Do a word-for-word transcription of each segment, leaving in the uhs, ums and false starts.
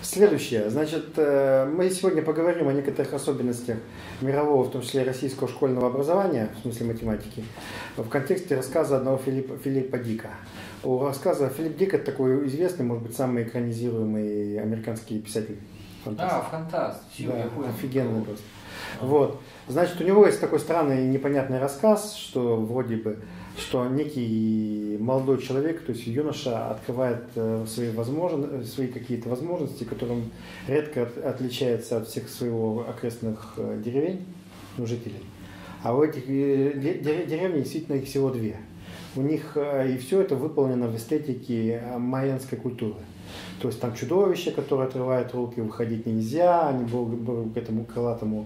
Следующее. Значит, мы сегодня поговорим о некоторых особенностях мирового, в том числе российского школьного образования, в смысле математики, в контексте рассказа одного Филиппа, Филиппа Дика. У рассказа Филипп Дик — это такой известный, может быть, самый экранизируемый американский писатель. Фантаст. А, фантаст. Все, да, офигенный просто. Вот. Значит, у него есть такой странный непонятный рассказ, что вроде бы, что некий молодой человек, то есть юноша, открывает свои, возможности, свои какие-то возможности, которым редко отличается от всех своего окрестных деревень, ну, жителей. А у этих деревень действительно их всего две. У них и все это выполнено в эстетике майянской культуры. То есть там чудовище, которое отрывает руки, выходить нельзя, они богу, к этому крылатому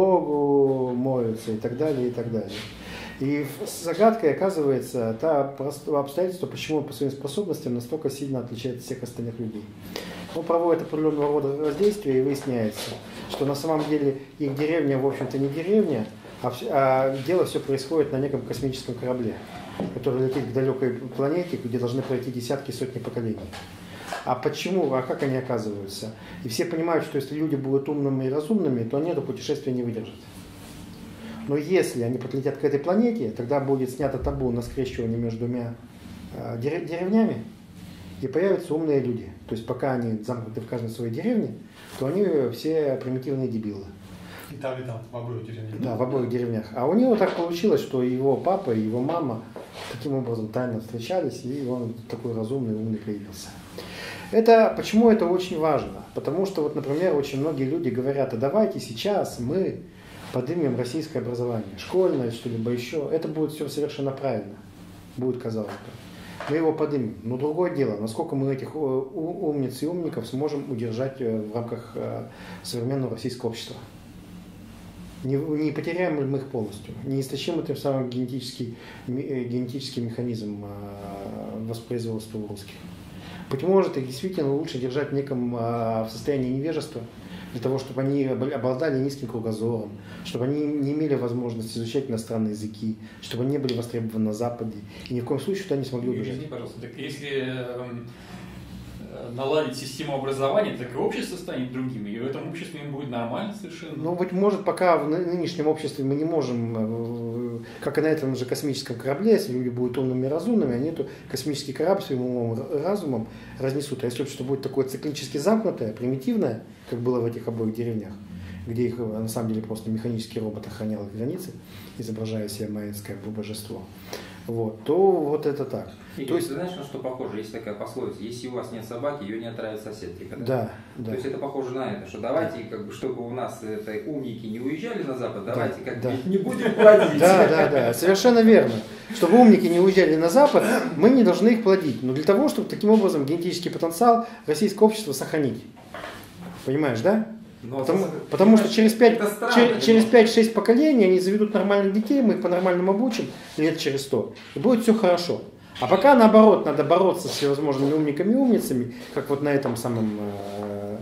богу моются и так далее, и так далее. И загадкой оказывается та обстоятельство, почему он по своим способностям настолько сильно отличается от всех остальных людей. Он проводит определенного рода воздействие, и выясняется, что на самом деле их деревня, в общем-то, не деревня, а, а дело все происходит на неком космическом корабле, который летит к далекой планете, где должны пройти десятки, сотни поколений. А почему, а как они оказываются? И все понимают, что если люди будут умными и разумными, то они это путешествие не выдержат. Но если они подлетят к этой планете, тогда будет снято табу на скрещивание между двумя э, деревнями, и появятся умные люди. То есть пока они замкнуты в каждой своей деревне, то они все примитивные дебилы. И там, и там, в обоих деревнях. Да, в обоих деревнях. А у него так получилось, что его папа и его мама таким образом тайно встречались, и он такой разумный, умный появился. Это, почему это очень важно? Потому что, вот, например, очень многие люди говорят, а давайте сейчас мы поднимем российское образование, школьное, что-либо еще. Это будет все совершенно правильно, будет, казалось бы. Мы его поднимем. Но другое дело, насколько мы этих умниц и умников сможем удержать в рамках современного российского общества. Не, не потеряем ли мы их полностью, не истощим мы тем самым генетический, генетический механизм воспроизводства русских. Быть может, их действительно лучше держать в неком в состоянии невежества, для того, чтобы они обладали низким кругозором, чтобы они не имели возможности изучать иностранные языки, чтобы они не были востребованы на Западе, и ни в коем случае, что они смогли убежать. Извини, пожалуйста, так если наладить систему образования, так и общество станет другим, и в этом обществе им будет нормально совершенно. Ну, быть может, пока в нынешнем обществе мы не можем, как и на этом же космическом корабле, если люди будут умными и разумными, они эту космический корабль своим умом и разумом разнесут. А если общество будет такое циклически замкнутое, примитивное, как было в этих обоих деревнях, где их на самом деле просто механический робот охранял границы, изображая себе майянское божество, вот, то вот это так. И, то есть, ты знаешь, на что похоже? Есть такая пословица: если у вас нет собаки, ее не отравит сосед. Да, да. То есть это похоже на это, что давайте, да, как бы, чтобы у нас это, умники не уезжали на Запад, давайте да, как да. не будем плодить. Да, да, да, совершенно верно. Чтобы умники не уезжали на Запад, мы не должны их плодить. Но для того, чтобы таким образом генетический потенциал российского общества сохранить. Понимаешь, да? Но потому потому что через пять-шесть поколений они заведут нормальных детей, мы их по-нормальному обучим лет через сто, и будет все хорошо. А пока, наоборот, надо бороться с всевозможными умниками и умницами, как вот на этом самом э,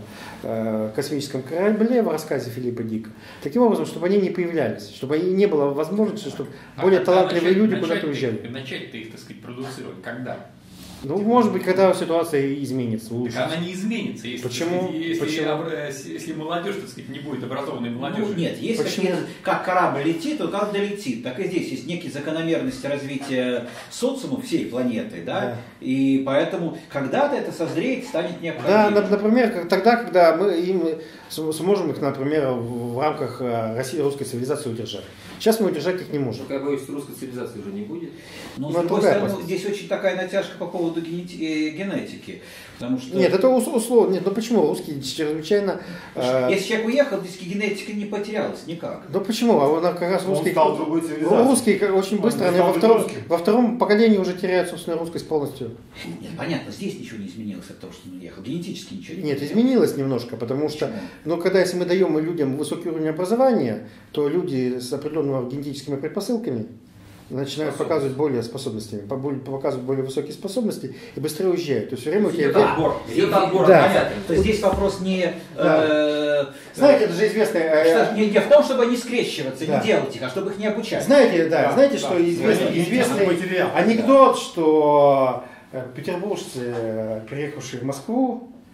э, космическом корабле в рассказе Филиппа Дика, таким образом, чтобы они не появлялись, чтобы не было возможности, чтобы а более талантливые люди куда-то уезжали. Начать-то их, так сказать, продуцировать когда? Ну, может быть, когда ситуация изменится лучше. Так она не изменится, если, Почему? если, Почему? если, если молодежь, так сказать, не будет образованной молодежи. Ну, нет, если Почему? как корабль летит, то как долетит. Так и здесь есть некие закономерности развития социума всей планеты, да? Да. И поэтому когда-то это созреет, станет необходимым. Да, например, тогда, когда мы им сможем их, например, в рамках России, русской цивилизации удержать. Сейчас мы удержать их не можем. Я боюсь, русской цивилизации уже не будет. Но, с другой стороны, здесь очень такая натяжка по поводу генетики. Потому что... Нет, это условно. Нет, ну почему? Русские чрезвычайно... Э... Если человек уехал, здесь генетика не потерялась никак. Ну почему? А он как раз русский... стал другой цивилизацией. Русские очень быстро, они во втором, во втором поколении уже теряют, собственно, русскость полностью. Нет, понятно, здесь ничего не изменилось от того, что он уехал. Генетически ничего не изменилось. Нет, изменилось немножко, потому что... Почему? Ну, когда если мы даем людям высокий уровень образования, то люди с определенными генетическими предпосылками начинают показывать более способностями, показывать более высокие способности и быстрее уезжают. То есть все время у тебя... Идет отбор, идет отбор, да. понятно. То есть здесь вопрос не... Да. Э, знаете, это же известное... Что, не, не в том, чтобы они скрещиваться, да. не делать их, а чтобы их не обучать. Знаете, да, да. знаете, да. что известный, да. известный материал, анекдот, да. что петербуржцы, приехавшие в Москву,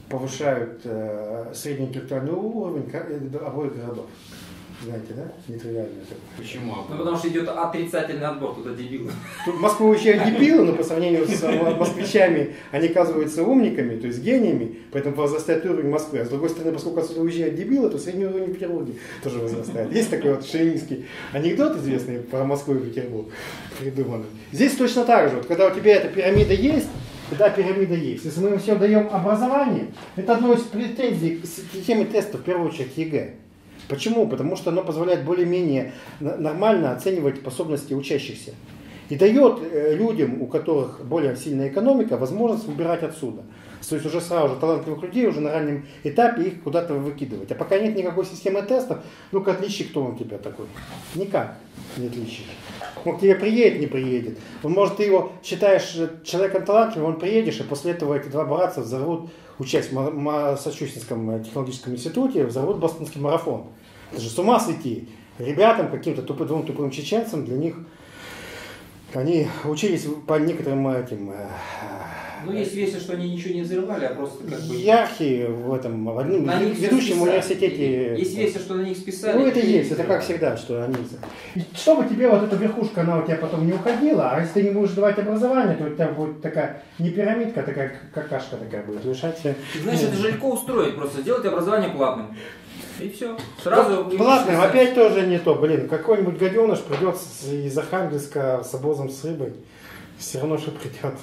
повышают э, средний интеллектуальный уровень обоих городов. Знаете, да? Нетривиально это. Почему? Ну, потому что идет отрицательный отбор, туда дебилы. Тут в Москву уезжают дебилы, но по сравнению с москвичами они оказываются умниками, то есть гениями, поэтому возрастает уровень Москвы. А с другой стороны, поскольку отсюда уезжают дебилы, то средний уровень Петербурга тоже возрастает. Есть такой вот шовинистский анекдот известный про Москву и Петербург, придуманный. Здесь точно так же. Вот, когда у тебя эта пирамида есть, тогда пирамида есть. Если мы им всем даем образование, это одно из претензий к системе тестов, в первую очередь ЕГЭ. Почему? Потому что оно позволяет более-менее нормально оценивать способности учащихся. И дает людям, у которых более сильная экономика, возможность выбирать отсюда. То есть уже сразу же талантливых людей уже на раннем этапе их куда-то выкидывать. А пока нет никакой системы тестов, ну-ка отличи, кто он у тебя такой. Никак не отличишь. Он к тебе приедет, не приедет. Он, может, ты его считаешь человеком талантливым, он приедешь, и после этого эти два братца взорвут, учась в Массачусетском технологическом институте, взорвут бостонский марафон. Это же с ума сойти. Ребятам, каким-то тупым, двум тупым чеченцам, для них они учились по некоторым этим... Ну, есть версия, что они ничего не взрывали, а просто как бы... Яркие в этом, в одном ведущем университете... Есть версия, что на них списали. Ну, это есть, это как всегда, что они... И чтобы тебе вот эта верхушка, она у тебя потом не уходила, а если ты не будешь давать образование, то у тебя будет такая, не пирамидка, а такая какашка такая будет лежать. Знаешь, это же легко устроить, просто сделать образование платным. И все. Сразу... Платным, опять тоже не то. Блин, какой-нибудь гаденыш придет из Архангельска с обозом с рыбой. Все равно, что придет.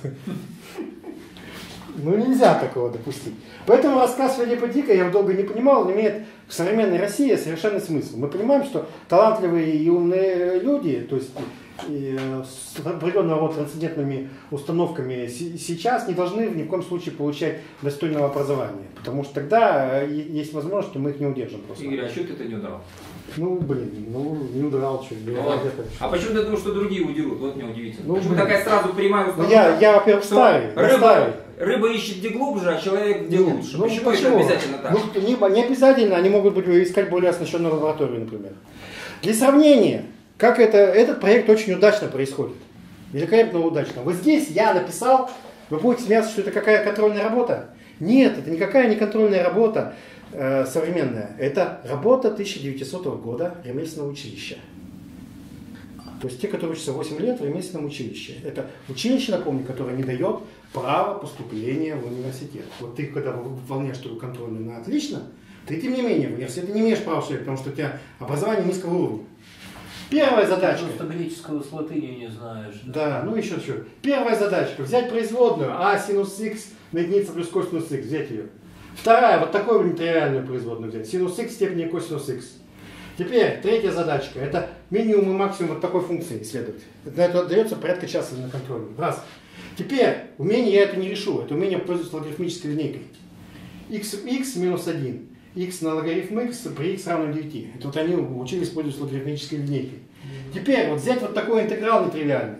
Ну, нельзя такого допустить. Поэтому рассказ Филиппа Дика, я долго не понимал, он имеет в современной России совершенный смысл. Мы понимаем, что талантливые и умные люди, то есть и, с определенного рода трансцендентными установками сейчас не должны ни в коем случае получать достойного образования. Потому что тогда есть возможность, что мы их не удержим просто. Игорь, а что ты это не удрал? Ну, блин, ну, не удрал, что ли. Вот. А почему ты думаешь, что другие удерут? Вот мне удивительно. Ну, почему блин. такая сразу прямая Ну, установка? я, я во-первых, старый. Рыба, старый. рыба ищет где глубже, а человек где Нет, лучше. ну, почему, это обязательно так? Ну, не, не обязательно, они могут быть искать более оснащенную лабораторию, например. Для сравнения, как это, этот проект очень удачно происходит. Великолепно удачно. Вот здесь я написал, вы будете смеяться, что это какая контрольная работа? Нет, это никакая не контрольная работа э, современная. Это работа тысяча девятисотого года ремесленного училища. То есть те, которые учатся восемь лет в ремесленном училище. Это училище, напомню, которое не дает права поступления в университет. Вот ты, когда выполняешь твою контрольную на отлично, ты, тем не менее, в университет не имеешь права вступить, потому что у тебя образование низкого уровня. Первая задачка. Просто греческого с латынью не знаешь. Да, ну еще что. Первая задачка. Взять производную а синус х на единицу плюс косинус х. Взять ее. Вторая, вот такую нетривиальную производную взять. Синус х в степени косинус х. Теперь третья задачка. Это минимум и максимум вот такой функции исследовать. На это дается порядка часа на контроле. Раз. Теперь умение я это не решу. Это умение пользоваться логарифмической линейкой. Х, х минус один. Х на логарифм х при х равно девяти. Это вот они учились пользоваться логарифмической линейкой. Теперь вот взять вот такой интеграл нетривиальный.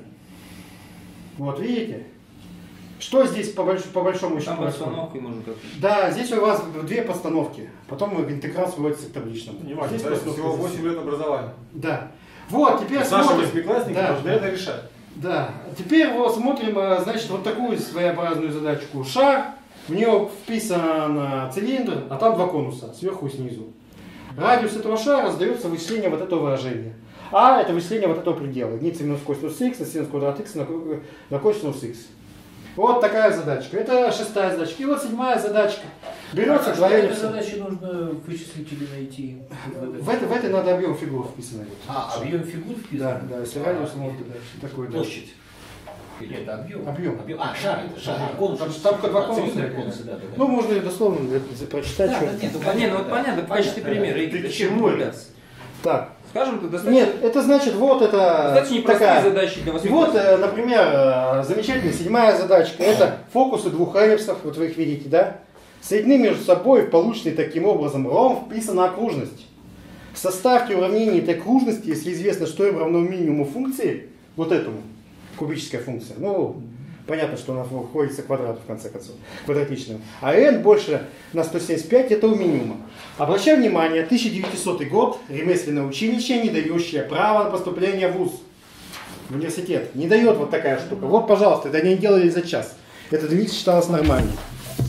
Вот видите? Что здесь по, больш, по большому счету происходит? Да, здесь у вас две постановки. Потом интеграл сводится к табличному. Понимаете, да, всего восемь лет образования. Да. Вот, теперь Наши смотрим. восьмиклассники Да. должны это решать. Да. Теперь вот смотрим, значит, вот такую своеобразную задачку. Шар, в нее вписан цилиндр, а там два конуса, сверху и снизу. Радиус этого шара задается вычисление вот этого выражения. А это вычисление вот этого предела. Единица минус косинус х на синус квадрат х на, на косинус х. Вот такая задачка. Это шестая задачка. И вот седьмая задачка. Берется а двоение. Что задачи нужно вычислить или найти? В этой, в этой надо объем фигур вписано. А, объем фигур вписан? Да, да, если радиус, а, вот да. такой. Да. Площадь. Нет, это объем. Объем. Объем. А, шар, это шар. А, конус. Там, там два конуса. Цилиндр, конусы, да, да, да. Ну, можно и дословно прочитать. Да, что... да, нет, ну, Да, не, ну вот да. понятно, в качестве Понятно, примера. да. И Ты к зачем чему углубляться? Так. Скажем, ты достаточно... Нет, это значит, вот это Достаточно непростые такая... задачи для И восьми вот, классов. э, например, э, замечательная седьмая задачка. Это фокусы двух эллипсов, вот вы их видите, да? Соединены между собой в полученный таким образом ром вписана окружность. Составьте уравнение этой окружности, если известно, что m равно минимуму функции, вот этому, кубическая функция. Ну, понятно, что она входится к квадрату, в конце концов, квадратичному. А n больше на сто семьдесят пять, это у минимума. Обращаю внимание, тысяча девятисотый год, ремесленное училище, не дающее право на поступление в вуз, в университет. Не дает вот такая штука. Вот, пожалуйста, это они делали за час. Это для них считалось нормально.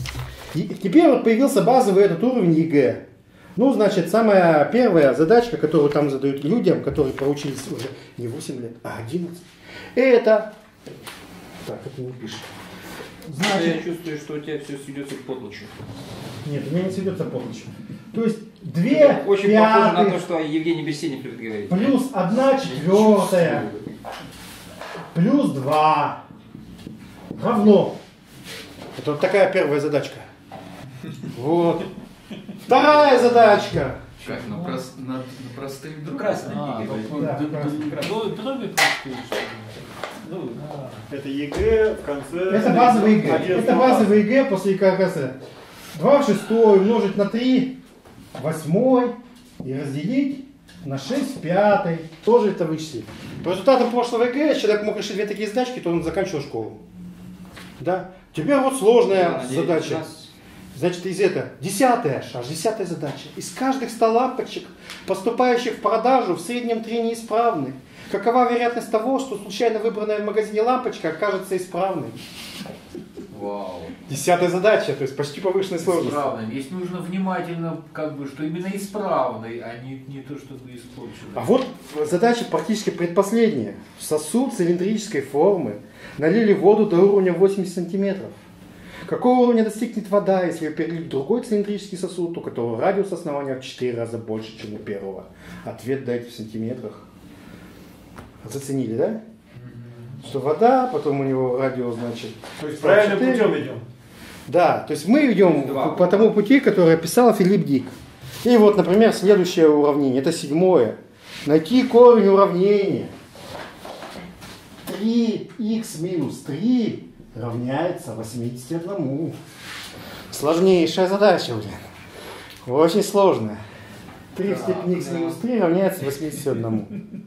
И теперь вот появился базовый этот уровень ЕГЭ. Ну, значит, самая первая задачка, которую там задают людям, которые проучились уже не восемь лет, а одиннадцать, это... Так, это не пишет. Значит, я чувствую, что у тебя все сведется к потлачу. Нет, у меня не сведется потлачу. То есть две Очень пятых похоже на то, что Евгений Бессенев любит говорить. плюс одна четвертая плюс два равно. Это вот такая первая задачка. Вот. Вторая задачка. Как, на, прос, на, на простых Ну, друг? красный А, ЕГЭ. ну, Да, Д- красный. д- д- Дроби простые, что ли? Ну, Это ЕГЭ в конце... Это базовый ЕГЭ. Это одиннадцатого базовый ЕГЭ после КГС. два в шестой умножить на три в восьмой и разделить на шесть в пятой. Тоже это вычислить. По результатам прошлого ЕГЭ, если человек мог решить две такие задачки, то он заканчивал школу. Да? Теперь вот сложная Да, надеюсь, задача. у нас- Значит, из этого десятая, аж десятая задача. Из каждых ста лампочек, поступающих в продажу, в среднем три неисправны. Какова вероятность того, что случайно выбранная в магазине лампочка окажется исправной? Вау. Десятая задача, то есть почти повышенной сложности. исправным. Здесь нужно внимательно, как бы, что именно исправный, а не, не то, чтобы испорченный. А вот задача практически предпоследняя. В сосуд цилиндрической формы налили воду до уровня восемьдесят сантиметров. Какого уровня достигнет вода, если ее перелить в другой цилиндрический сосуд, у которого радиус основания в четыре раза больше, чем у первого? Ответ дайте в сантиметрах. Заценили, да? Что вода, потом у него радиус, значит... То есть правильным четыре. путем идем. Да, то есть мы идем Два. по тому пути, который описал Филипп Дик. И вот, например, следующее уравнение, это седьмое. Найти корень уравнения. три икс минус три равняется восьмидесяти одному. Сложнейшая задача, блин. Очень сложная. три в степени х минус три равняется восьмидесяти одному.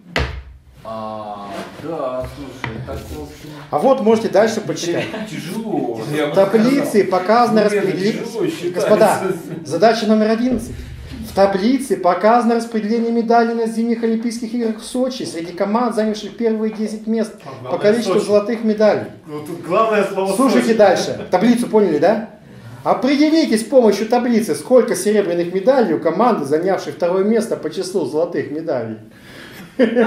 А, да, слушай, так, в общем, А вот можете дальше почитать. тяжело. В таблице показано распределение... Господа, задача номер одиннадцать. В таблице показано распределение медалей на зимних Олимпийских играх в Сочи среди команд, занявших первые десять мест А, по количеству Сочи. золотых медалей. Ну, тут главное слово Слушайте «Сочи». дальше. Таблицу поняли, да? Определите с помощью таблицы, сколько серебряных медалей у команды, занявшей второе место по числу золотых медалей. Это,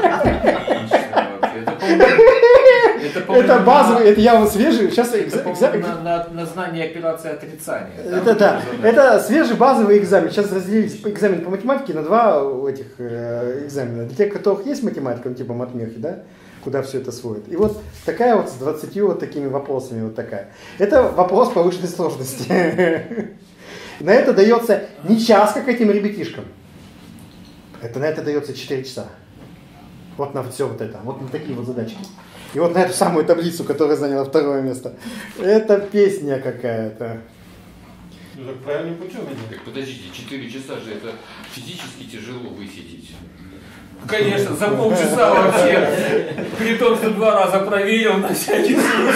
по-моему, это, по-моему, Это на- базовый, это я вот свежий. Сейчас Это, экза- по-моему, экза- на, на, на знание операции отрицания. Это да, это свежий базовый экзамен. Сейчас разделились экзамен по математике на два этих э, экзамена. Для тех, у которых есть математика, ну, типа матмехи, да, куда все это сводит. И вот такая вот с двадцатью вот такими вопросами вот такая. Это вопрос повышенной сложности. На это дается не час, как этим ребятишкам. Это на это дается четыре часа. Вот на все вот это. Вот на такие вот задачки. И вот на эту самую таблицу, которая заняла второе место. Это песня какая-то. Ну, так правильным путем идем. Так подождите, четыре часа же это физически тяжело высидеть. Конечно, за полчаса вообще. При том, что два раза проверил на всякий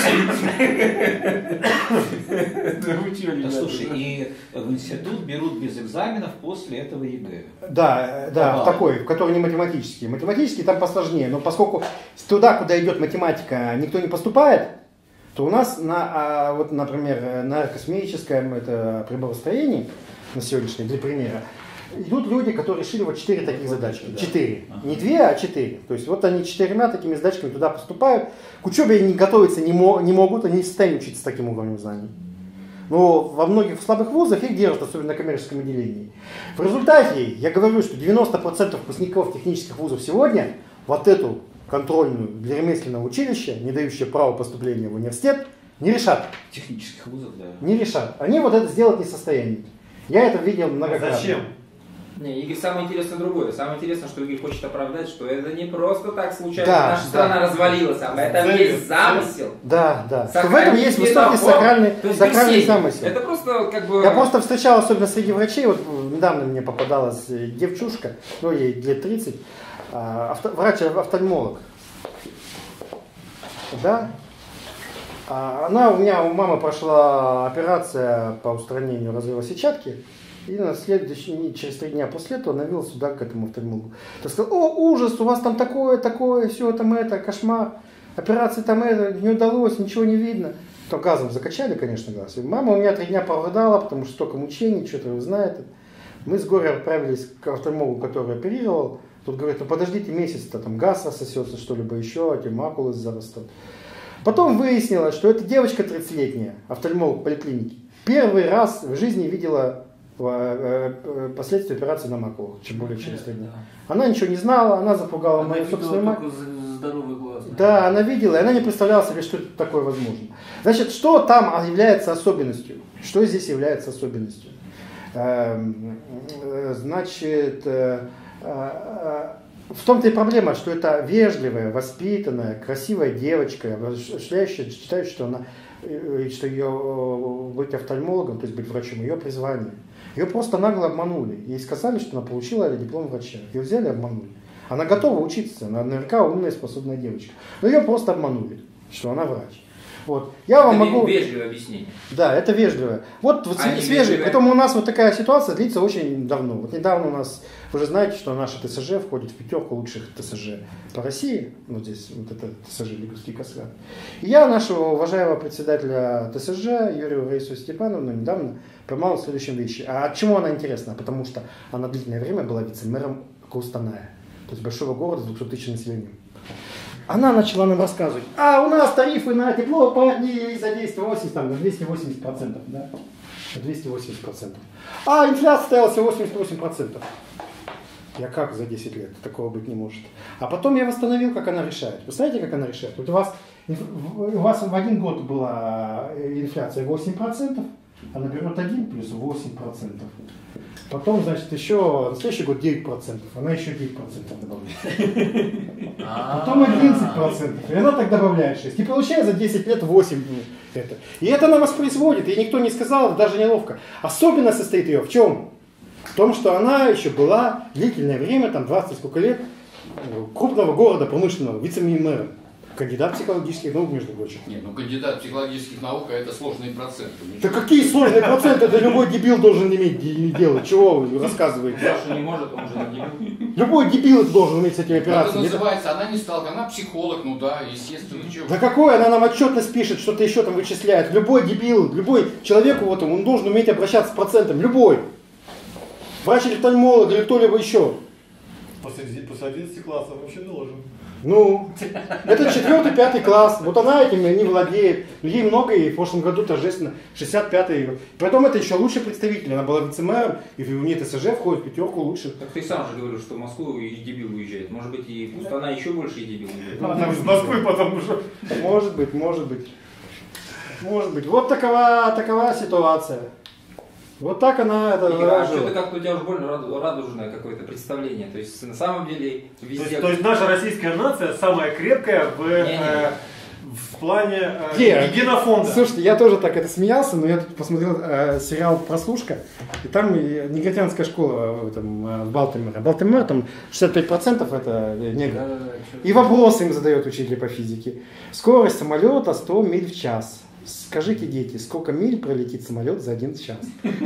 случай. Да, слушай, и в институт берут без экзаменов после этого ЕГЭ. Да, да, Ага. в такой, в который не математический. Математический там посложнее, но поскольку туда, куда идет математика, никто не поступает, то у нас на, а, вот, например, на космическом это приборостроении, на сегодняшнем, для примера, идут люди, которые решили вот четыре таких задачки. да. Четыре. Ага. Не две, а четыре. То есть вот они четырьмя такими задачками туда поступают. К учебе они готовиться не, мо- не могут, они не в состоянии учиться с таким уровнем знаний. Но во многих слабых вузах их держат, особенно на коммерческом отделении. В результате я говорю, что девяносто процентов выпускников технических вузов сегодня вот эту контрольную для ремесленного училища, не дающую право поступления в университет, не решат. В технических вузах, да. Не решат. Они вот это сделать не в состоянии. Я это видел многократно. Зачем? Не, Игорь, самое интересное другое. Самое интересное, что Игорь хочет оправдать, что это не просто так случайно Да, наша да. страна развалилась, а в этом Целью, есть замысел. Да, да. Что в Сохранить этом есть высокий метафор. сакральный, То есть сакральный Бессенев. замысел. Это просто как бы... Я просто встречал, особенно среди врачей, вот недавно мне попадалась девчушка, ну ей лет тридцать, а, авто- врач-офтальмолог. Да? А она, у меня, у мамы прошла операция по устранению разрыва сетчатки, и на следующий, через три дня после этого навел сюда к этому офтальмологу. Так сказал: о, ужас, у вас там такое, такое, все там это, кошмар, операция там это, не удалось, ничего не видно. Потом газом закачали, конечно, глаз. И мама у меня три дня порыдала, потому что столько мучений, что-то вы знаете. Мы с горя отправились к офтальмологу, который оперировал. Тут говорит, ну подождите месяц-то, там газ рассосется, что-либо еще, эти макулы зарастут. Потом выяснилось, что эта девочка тридцатилетняя, офтальмолог в поликлинике, первый раз в жизни видела последствия операции на макулах, чем более через три дня. Она ничего не знала, она запугала Она мою собственную мать. Здоровый глаз. Да, она видела, и она не представляла себе, что это такое возможно. Значит, что там является особенностью? Что здесь является особенностью? Значит, в том-то и проблема, что это вежливая, воспитанная, красивая девочка, считающая, считающая, что она, что ее быть офтальмологом, то есть быть врачом, ее призвание. Ее просто нагло обманули. Ей сказали, что она получила диплом врача. Ее взяли и обманули. Она готова учиться, она наверняка умная, способная девочка. Но ее просто обманули, что она врач. Вот. Я вам это могу... вежливое объяснение. Да, это вежливое. Вот, вот а свежий. Поэтому у нас вот такая ситуация длится очень давно. Вот недавно у нас, вы же знаете, что наша ТСЖ входит в пятерку лучших ТСЖ по России. Вот здесь вот это ТСЖ Лиговский Каскад. И я нашего уважаемого председателя ТСЖ Юрию Раису Степановну недавно поймал в следующем вещи. А чему она интересна? Потому что она длительное время была вице-мэром Кустаная, то есть большого города с двухсот тысячным населением. Она начала нам рассказывать, а у нас тарифы на тепло поднялись за двести восемьдесят, там, на двести восемьдесят процентов, да? двести восемьдесят процентов. А инфляция стояла всего восемьдесят восемь процентов. Я как за десять лет? Такого быть не может. А потом я восстановил, как она решает. Вы знаете, как она решает? Вот у вас, у вас в один год была инфляция восемь процентов, она берет один плюс восемь процентов. Потом, значит, еще на следующий год девять процентов, она еще девять процентов добавляет. Потом одиннадцать процентов, и она так добавляет шесть. И получается за десять лет восемь. Это. И это она воспроизводит, и никто не сказал, даже неловко. Особенность состоит ее в чем? В том, что она еще была длительное время, там двадцать сколько лет, крупного города промышленного, вице-мэром. Кандидат психологических наук, между прочим. Нет, ну кандидат психологических наук, а это сложные проценты. Да какие сложные проценты? Это любой дебил должен иметь дело. Чего вы рассказываете? Саша не может, он же не дебил. Любой дебил это должен иметь с этими операциями. Это называется, она не стала, она психолог, ну да, естественно. Чего? Да какой? Она нам отчетность пишет, что-то еще там вычисляет. Любой дебил, любой человек, вот он должен уметь обращаться с процентом. Любой. Врач или офтальмолог или кто-либо еще. После, после одиннадцати классов вообще должен. Ну, это четвертый, пятый класс. Вот она этим не владеет. Ей много, и в прошлом году торжественно шестьдесят пятый. Потом это еще лучший представитель. Она была вице-мэром, и у нее ТСЖ входит в пятерку лучших. Так ты сам же говорил, что в Москву и дебил уезжает. Может быть, и пусть она еще больше и дебил уезжает. Она из Москвы потом уже. Может быть, может быть. Может быть. Вот такова, такова ситуация. Вот так она это Игорь, а жила. что-то как-то у тебя уже больно радужное какое-то представление. То есть на самом деле То везде... есть, то есть наша российская нация самая крепкая в, э, в плане э, Где? генофонда. Слушайте, я тоже так это смеялся, но я тут посмотрел э, сериал «Прослушка», и там и негритянская школа в, этом, э, в Балтиморе. Балтимор, там шестьдесят пять процентов это негры. И вопросы им задает учитель по физике. Скорость самолета сто миль в час. Скажите, дети, сколько миль пролетит самолет за один час?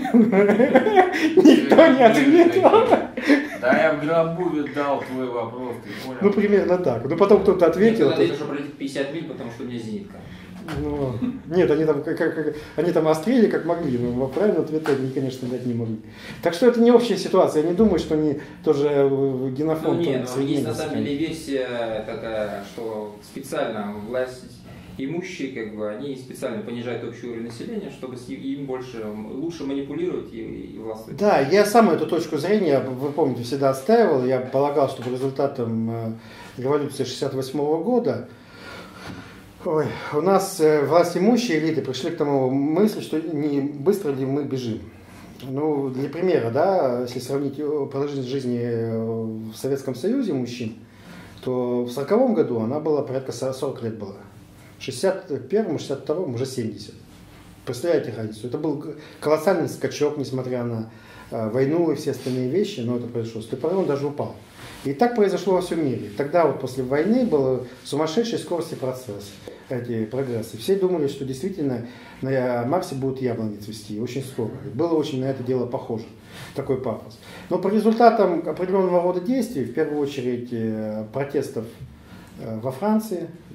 Никто не ответил. Да, я в гробу дал твой вопрос, ты понял? Ну, примерно так. Ну, потом кто-то ответил. Мне ответил, что пролетит пятьдесят миль, потому что у меня зенитка. Ну, нет, они там, как, как, они там острели как могли, но правильный ответ они, конечно, дать не могли. Так что это не общая ситуация. Я не думаю, что они тоже генофонд. Ну нет, но есть на самом деле версия такая, что специально власть имущие, как бы, они специально понижают общий уровень населения, чтобы им больше, лучше манипулировать и, и властвовать. Да, я сам эту точку зрения, вы помните, всегда отстаивал. Я полагал, что по результатам революции шестьдесят восьмого года ой, у нас власть имущие элиты пришли к тому мысли, что не быстро ли мы бежим. Ну, для примера, да, если сравнить продолжительность жизни в Советском Союзе мужчин, то в сороковом году она была порядка сорок лет была. В шестьдесят первом, шестьдесят втором уже семьдесят. Представляете разницу? Это был колоссальный скачок, несмотря на э, войну и все остальные вещи, но это произошло. С той поры он даже упал. И так произошло во всем мире. Тогда вот после войны был сумасшедший скорости процесс, эти прогрессы. Все думали, что действительно на Марсе будут яблони цвести, очень скоро. Было очень на это дело похоже, такой пафос. Но по результатам определенного рода действий, в первую очередь протестов во Франции,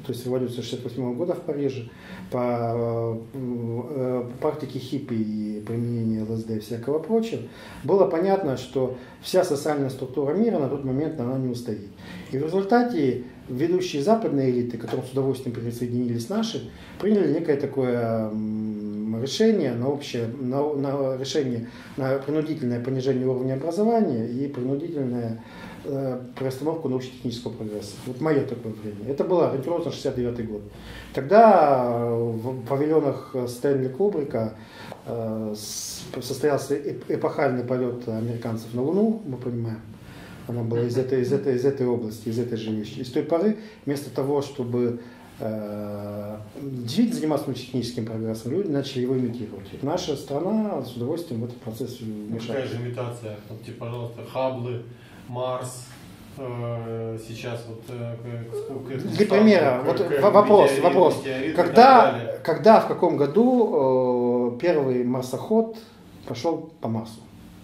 то есть революция шестьдесят восьмого года в Париже, по э, практике хиппи и применению ЛСД и всякого прочего, было понятно, что вся социальная структура мира на тот момент она не устоит. И в результате ведущие западные элиты, которые с удовольствием присоединились наши, приняли некое такое решение на общее, на, на решение на принудительное понижение уровня образования и принудительное э, приостановку научно-технического прогресса. Вот мое такое время. Это было ориентировочно шестьдесят девятый год. Тогда в павильонах Стэнли Кубрика э, состоялся эпохальный полет американцев на Луну, мы понимаем. Она была из этой, из, этой, из этой области, из этой же вещи. И с той поры, вместо того, чтобы э, действительно заниматься научно-техническим прогрессом, люди начали его имитировать. И наша страна с удовольствием в этот процесс вмешалась. Какая же имитация? Вот, типа, пожалуйста, Хабблы, Марс, э, сейчас вот... Э, к, к, Для примера, вот к, вопрос, метеорит, вопрос. Метеорит когда, когда, в каком году э, первый марсоход пошел по Марсу?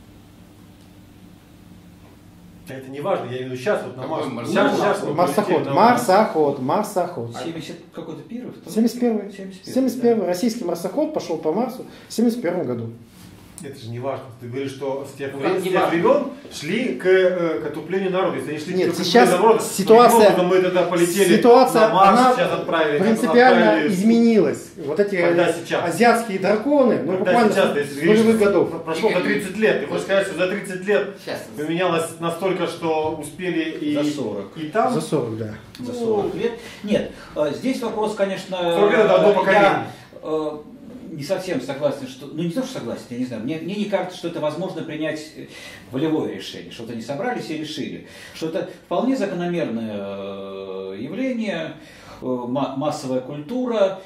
Это не важно, я имею в виду сейчас вот на Марс. Марс? Сейчас, сейчас марсоход, на марсоход, марсоход. семьдесят какой-то первый? семьдесят первый. семьдесят первый. Российский марсоход пошел по Марсу в семьдесят первом году. Это же не важно. Ты говоришь, что с тех, Ну, времен, как с не тех важно? времен шли к, э, к отуплению народа. Если они шли Нет, к сейчас отуплению народа, ситуация- то мы тогда полетели Ситуация, на Марс, она сейчас отправились. принципиально отправились. изменилась. Вот эти Когда сейчас? азиатские драконы, ну Когда буквально сейчас, с если нулевых видишь, годов. прошло за тридцать лет, ты хочешь сказать, что за тридцать лет Сейчас. поменялось настолько, что успели и, За сорок. и там? За сорок, да. За сорок лет. Нет, э, здесь вопрос, конечно... сорок лет это одно э, поколение. Я э, не совсем согласен, что... Ну, не то, что согласен, я не знаю. Мне, мне не кажется, что это возможно принять волевое решение, что вот они собрались и решили. Что это вполне закономерное э, явление, э, ма- массовая культура,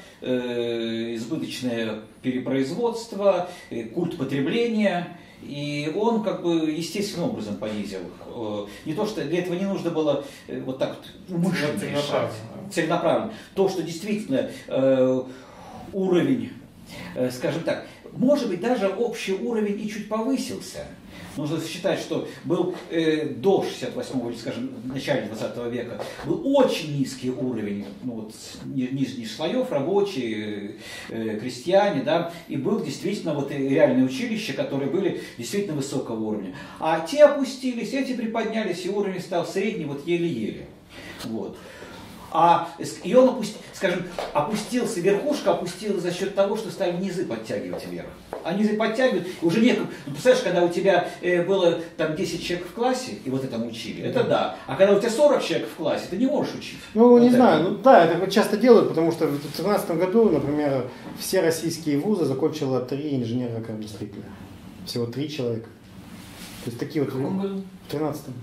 э, избыточное перепроизводство, э, культ потребления. И он как бы естественным образом понизил. Э, Не то, что для этого не нужно было э, вот так вот умышленно решать. Целенаправленно. Целенаправленно. То, что действительно э, уровень, э, скажем так, может быть даже общий уровень и чуть повысился. Нужно считать, что был э, до шестьдесят восьмого, или, скажем, в начале двадцатого века, был очень низкий уровень ну, вот, ни- нижних слоев, рабочие, э, крестьяне, да, и был действительно вот, и реальные училища, которые были действительно высокого уровня. А те опустились, эти приподнялись, и уровень стал средний, вот еле-еле. Вот. А, и он, опусти, скажем, опустился, верхушка опустилась за счет того, что стали низы подтягивать вверх. А низы подтягивают, уже некому. Ну, представляешь, когда у тебя э, было там десять человек в классе, и вот этому учили, это да. А когда у тебя сорок человек в классе, ты не можешь учить. Ну, Вот не это. знаю, ну да, это вот часто делают, потому что в две тысячи тринадцатом году, например, все российские вузы закончило три инженера-кораблестроителя. Всего три человека. То есть такие вот... В каком году? В тринадцатом.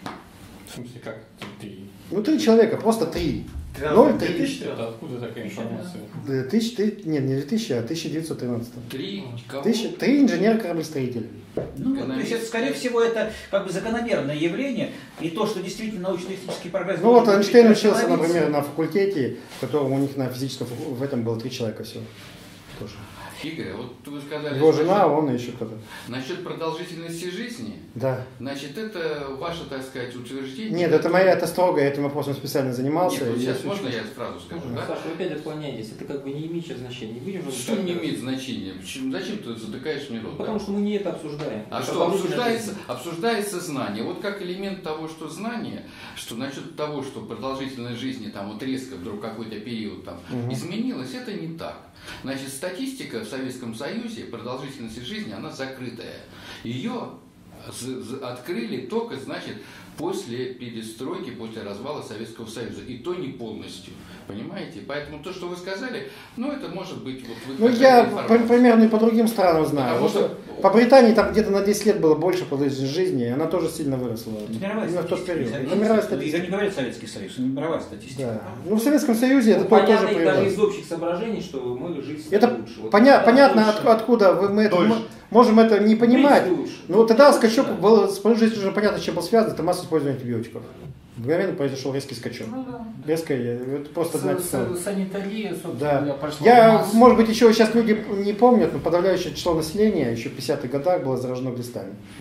В смысле, как? Ты... Ну, три человека, просто три. Ноль, две три. тысячи Это откуда такая информация? Да, тысяч, ты- нет, не две тысячи, а тысяча девятьсот тринадцатом. Три? Кого? Тысяча, три инженера-кораблестроителя. Ну, то есть, это, скорее всего, это как бы закономерное явление, и то, что действительно научно-технический прогресс... Ну вот должен Эйнштейн быть учился, остановиться. например, на факультете, в котором у них на физическом факу- в этом было три человека всего. Тоже. Игорь, вот вы сказали, Его что жена, он и еще кто-то. насчет продолжительности жизни, Да. значит, это ваше, так сказать, утверждение? Нет, это моя, это строго, я этим вопросом специально занимался. Нет, вот и сейчас я можно очень- я сразу скажу, Ну, да? Саша, вы опять отклоняетесь, это как бы не имеет сейчас значения. Не будем же Что так не говорить. имеет значения? Почему- Зачем ты затыкаешь мне рот? Потому да? что мы не это обсуждаем. А Это что, продолжительность обсуждается, жизни. обсуждается знание. Вот как элемент того, что знание, что насчет того, что продолжительность жизни там вот резко вдруг какой-то период там Мгм. изменилась, это не так. Значит, статистика в Советском Союзе, продолжительность жизни, она закрытая. Ее з- з- открыли только, значит, после перестройки, после развала Советского Союза. И то не полностью. Понимаете? Поэтому то, что вы сказали, ну, это может быть... Вот, вы Ну, какая-то я информация. при- примерно и по другим странам знаю. Потому Вот, что- по Британии там где-то на десять лет было больше продолжительность жизни, и она тоже сильно выросла. Это мировая Именно в тот статистика. период. не Это мировая Советский- статистика. Я не говорю Советский Союз, это мировая статистика. Да. Ну, в Советском Союзе это Ну, то- тоже понятно, и даже появилось. из общих соображений, что мы жизнь Это лучше. Вот поня- тогда понятно, лучше. от- откуда вы- мы это Дольше. мо- можем это не понимать. В принципе, лучше. Ну, тогда скачок Да. был, с продолжительностью уже понятно, с чем был связан, это масса использования антибиотиков. Мгновенно произошел резкий скачок. Ну да. Резко, это просто С- знать. с- Санитария, собственно Да. говоря, пошла в Я, массу. может быть, еще сейчас люди не помнят, но подавляющее число населения еще в пятидесятых годах было заражено глистами.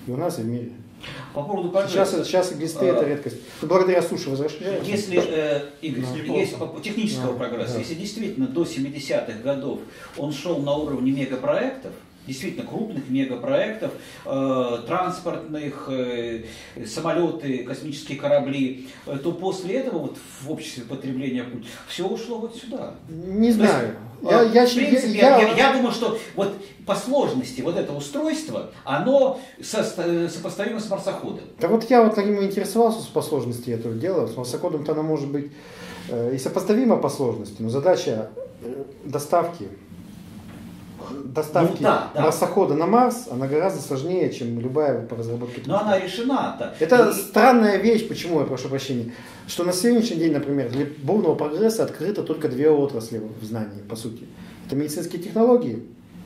И у нас, и в мире. По поводу прогресса. Сейчас, сейчас глисты это редкость. Благодаря суше возвращается. Если, э, Игорь, Ну, есть по- технического Ну, прогресса, да. если действительно до семидесятых годов он шел на уровне мегапроектов, действительно крупных мегапроектов, э, транспортных, э, самолеты, космические корабли, э, то после этого вот в обществе потребления все ушло вот сюда. Не То есть, знаю. э, Я, я, в принципе, я- я, я думаю, что вот по сложности вот это устройство, оно со- сопоставимо с марсоходом. Да вот я вот ему интересовался по сложности этого дела. С марсоходом-то она может быть э, и сопоставима по сложности, но задача э, доставки, доставки Ну да, да. марсохода на Марс, она гораздо сложнее, чем любая по разработке. Но она решена-то. Это И- странная вещь, почему я прошу прощения, что на сегодняшний день, например, для бурного прогресса открыто только две отрасли в знании, по сути. Это медицинские технологии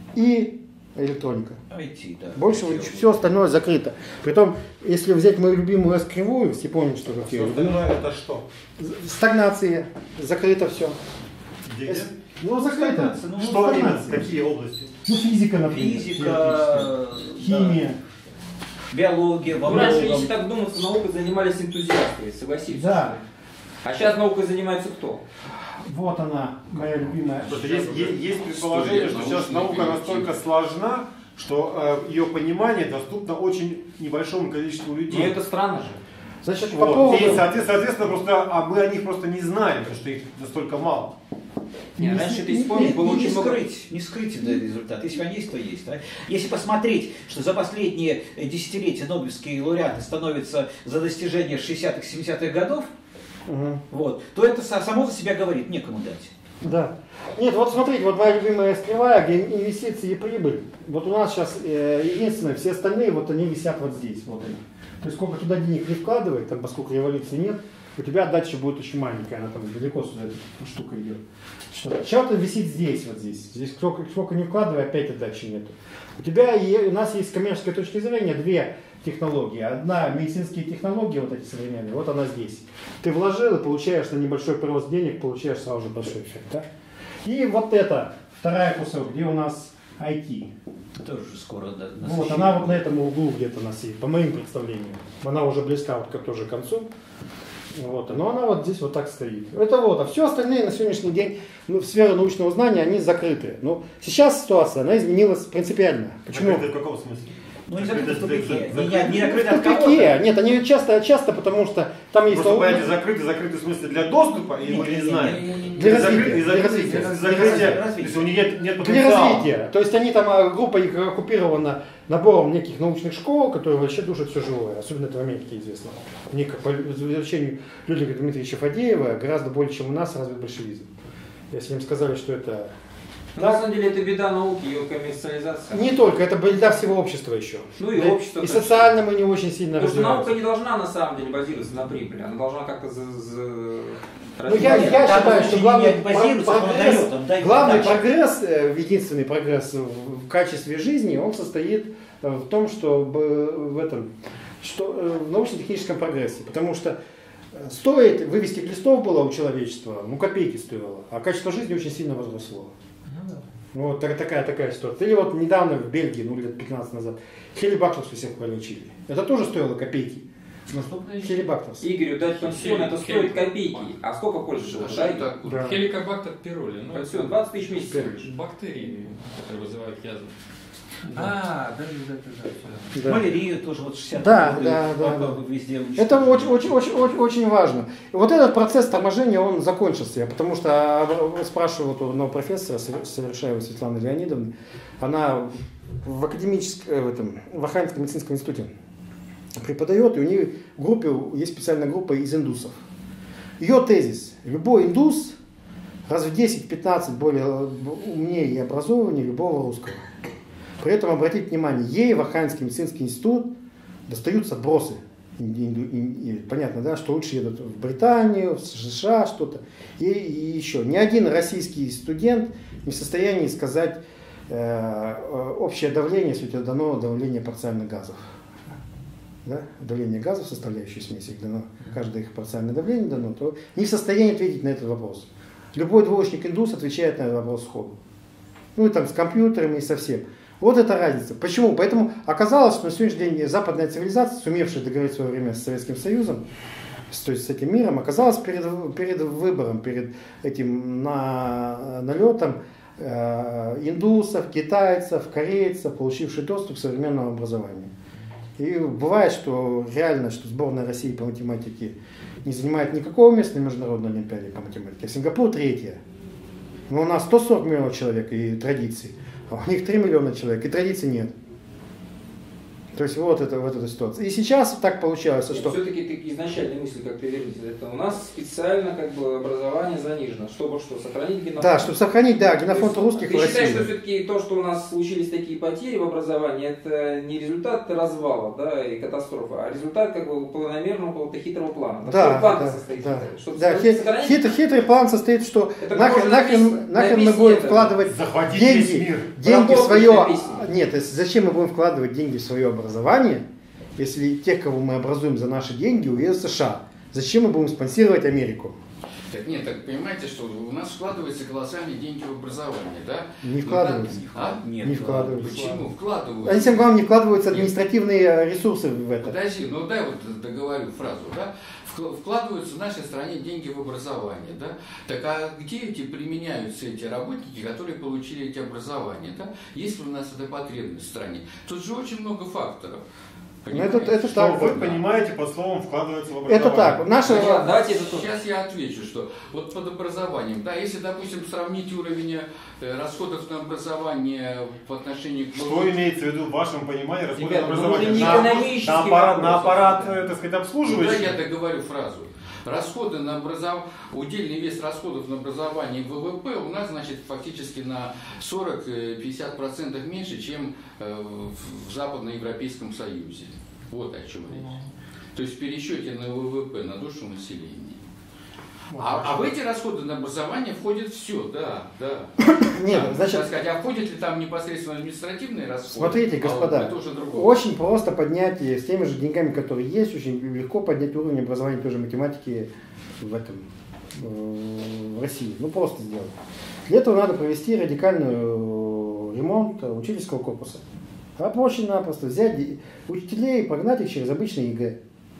и электроника. ай ти, да. Больше ай ти. все остальное закрыто. Притом, если взять мою любимую эс-кривую, все помнят, что Все такое. остальное это что? Стагнация, закрыто все. Где, где? Ну, закрыто. Стагнация, ну, Что именно? стагнация. Какие области? Ну, физика, например. Физика, Химия. да, биология, во Ну, раньше, многом. если так думаться, наукой занимались энтузиасты, согласитесь. Да. А сейчас наукой занимается кто? Вот она, моя любимая. Просто есть, есть, есть предположение, что сейчас наука настолько сложна, что э, ее понимание доступно очень небольшому количеству Ну людей. это странно же. Значит, по Вот. поводу... И, соответственно, соответственно, просто а мы о них просто не знаем, потому что их настолько мало. Не, раньше, ты Не, вспомнишь, было не очень много... скрыть, не скрыть этот результат. Если он есть, то есть. Да? Если посмотреть, что за последние десятилетия нобелевские лауреаты становятся за достижения шестидесятых-семидесятых годов, Мгм. вот, то это со- само за себя говорит, некому дать. Да. Нет, вот смотрите, вот моя любимая эс-кривая, где инвестиции и прибыль. Вот у нас сейчас э, единственное, все остальные, вот они висят вот здесь. Вот они. То есть сколько туда денег не вкладывает, там, поскольку революции нет, у тебя отдача будет очень маленькая, она там далеко сюда эта штука идет. Что- Что-то висит здесь, вот здесь. Здесь сколько, сколько не вкладывай, опять отдачи нету. У тебя, е- у нас есть с коммерческой точки зрения две технологии. Одна медицинские технологии, вот эти современные, вот она здесь. Ты вложил и получаешь на небольшой прирост денег, получаешь сразу же большой эффект. Да? И вот это, вторая кусок, где у нас ай ти. Тоже скоро, да, Вот, насыщение. она вот на этом углу где-то у нас есть, по моим представлениям. Она уже близка вот к тоже к концу. Вот, но она вот здесь вот так стоит. Это вот, а все остальные на сегодняшний день ну, в сфере научного знания, они закрыты. Но сейчас ситуация, она изменилась принципиально. Почему? Закрыто в каком смысле? Ну, не Закрыто закрыты в за- тупике. за- Не, не, не В закрыты от тупике. кого-то. Нет, они часто, часто, потому что там есть... Просто наука- понятие закрыто, закрыто в смысле для доступа, или мы не знаем? Для Или развития, закрыто- или для закрыто- развития. или Для закрытие, развития. если у них нет, нет Для потенциала. развития. То есть они там, а, группа их оккупирована набором неких научных школ, которые вообще душат все живое. Особенно это в Америке известно. У них, по завершению Людвига Дмитриевича Фадеева, гораздо больше, чем у нас, развит большевизм. Если им сказали, что это... Ну, на самом деле это беда науки, ее коммерциализация. Не только, это беда всего общества еще. Ну и Да, общество И тоже. социально мы не очень сильно Потому что наука развиваемся. не должна на самом деле базироваться на прибыли, она должна как-то за, за... Ну, я, Нет, я там считаю, не что главный, базируется, про- он прогресс, дает, он дает главный задачи. прогресс, э, единственный прогресс в в качестве жизни, он состоит э, в том, чтобы в этом, что э, в научно-техническом прогрессе. Потому что э, стоит вывести листов было у человечества, ну копейки стоило, а качество жизни очень сильно возросло. Ну, вот так- такая, такая ситуация. Или вот недавно в Бельгии, ну лет пятнадцать назад, хелибактерс всех пролечили. Это тоже стоило копейки. Хелибактерс. Игорю дать пансион, это стоит копейки. А сколько пользы жило? Слушай, так вот. Да. Хеликобактер пироли. Ну, Пансион, двадцать тысяч в месяц. Первый. бактерии, которые вызывают язву. А, да, да, да, да. Да. Малярию тоже вот шестьдесят Да, годы да, да, по- да. по- везде Это уничтожили. очень, очень, очень, очень, очень важно. И вот этот процесс торможения, он закончился, потому что а, спрашиваю вот у одного профессора, Совершаевой Светланы Леонидовны, она в академическом, в этом, в Аханском медицинском институте преподает, и у нее в группе, есть специальная группа из индусов. Ее тезис: любой индус раз в десять-пятнадцать более умнее и образованнее любого русского. При этом, обратите внимание, ей в Аханский медицинский институт достаются отбросы. И- и- и понятно, да, что лучше едут в Британию, в США, что-то. И, и еще. Ни один российский студент не в состоянии сказать э, общее давление, если у тебя дано давление парциальных газов. Да? Давление газов, составляющие смеси, их дано, каждое их парциальное давление дано, то не в состоянии ответить на этот вопрос. Любой двоечник индус отвечает на этот вопрос сходу. Ну и там с компьютерами и со всем. Вот это разница. Почему? Поэтому оказалось, что на сегодняшний день западная цивилизация, сумевшая договориться в свое время с Советским Союзом, то есть с этим миром, оказалась перед, перед выбором, перед этим на, налетом э, индусов, китайцев, корейцев, получивших доступ к современному образованию. И бывает, что реально, что сборная России по математике не занимает никакого места на международной олимпиаде по математике, а Сингапур третья. Но у нас сто сорок миллионов человек и традиций, а у них три миллиона человек и традиций нет. То есть вот это вот эта ситуация. И сейчас так получалось, Нет, что... Все-таки ты изначальные мысли, как ты вернись, это у нас специально как бы образование занижено, чтобы что, сохранить генофонд. Да, чтобы сохранить, да, генофонд есть, русских ты в России. считаешь, что все-таки то, что у нас случились такие потери в образовании, это не результат развала, да, и катастрофы, а результат как бы планомерного какого-то хитрого плана. Да, план да, состоит, да. чтобы Да, сохранить- хит- хитрый, хитрый план состоит, что Это нахрен, можно нахрен, написано- нахрен мы написано будем это. вкладывать Захватить деньги, весь мир. деньги в Пропорции свое... написано. Нет, если- зачем мы будем вкладывать деньги в свое образование, если тех, кого мы образуем за наши деньги, уедут в США? Зачем мы будем спонсировать Америку? Так нет, так понимаете, что у нас вкладываются колоссальные деньги в образование, да? Не Ну, вкладываются. да, А? Нет, Не вкладываются. Почему? Вкладываются. Они, тем главное, не вкладываются административные ресурсы в это. Подожди, ну дай вот договорю фразу, да? Вкл- Вкладываются в нашей стране деньги в образование, да? Так а где эти применяются эти работники, которые получили эти образования, да? Есть ли у нас эта потребность в стране? Тут же очень много факторов. Ну, это, это Что так. вы понимаете под словом вкладывается в образование? Это так. Наша... Значит, давайте это тоже. Сейчас я отвечу, что вот под образованием, да, если, допустим, сравнить уровень э, расходов на образование по отношению к... Что имеется в виду в вашем понимании расходы Ребята, на ну, образование? это не На, экономический на аппарат, на вопрос. аппарат, э, так сказать, Ну, да, обслуживающий? я договорю фразу. Расходы на образование, удельный вес расходов на образование в ВВП у нас, значит, фактически на сорок-пятьдесят процентов меньше, чем э, в Западноевропейском Союзе. Вот о чем речь. То есть в пересчете на ВВП, на душу населения. А, а в эти расходы на образование входит все, да, да. Нет, Там, значит, так сказать, а входит ли там непосредственно административные расходы? смотрите, А господа, это уже другое. очень просто поднять с теми же деньгами, которые есть, очень легко поднять уровень образования той же математики в этом, э, в России. Ну, просто сделать. Для этого надо провести радикальный ремонт учительского корпуса. А проще-напросто взять учителей и прогнать их через обычные ЕГЭ.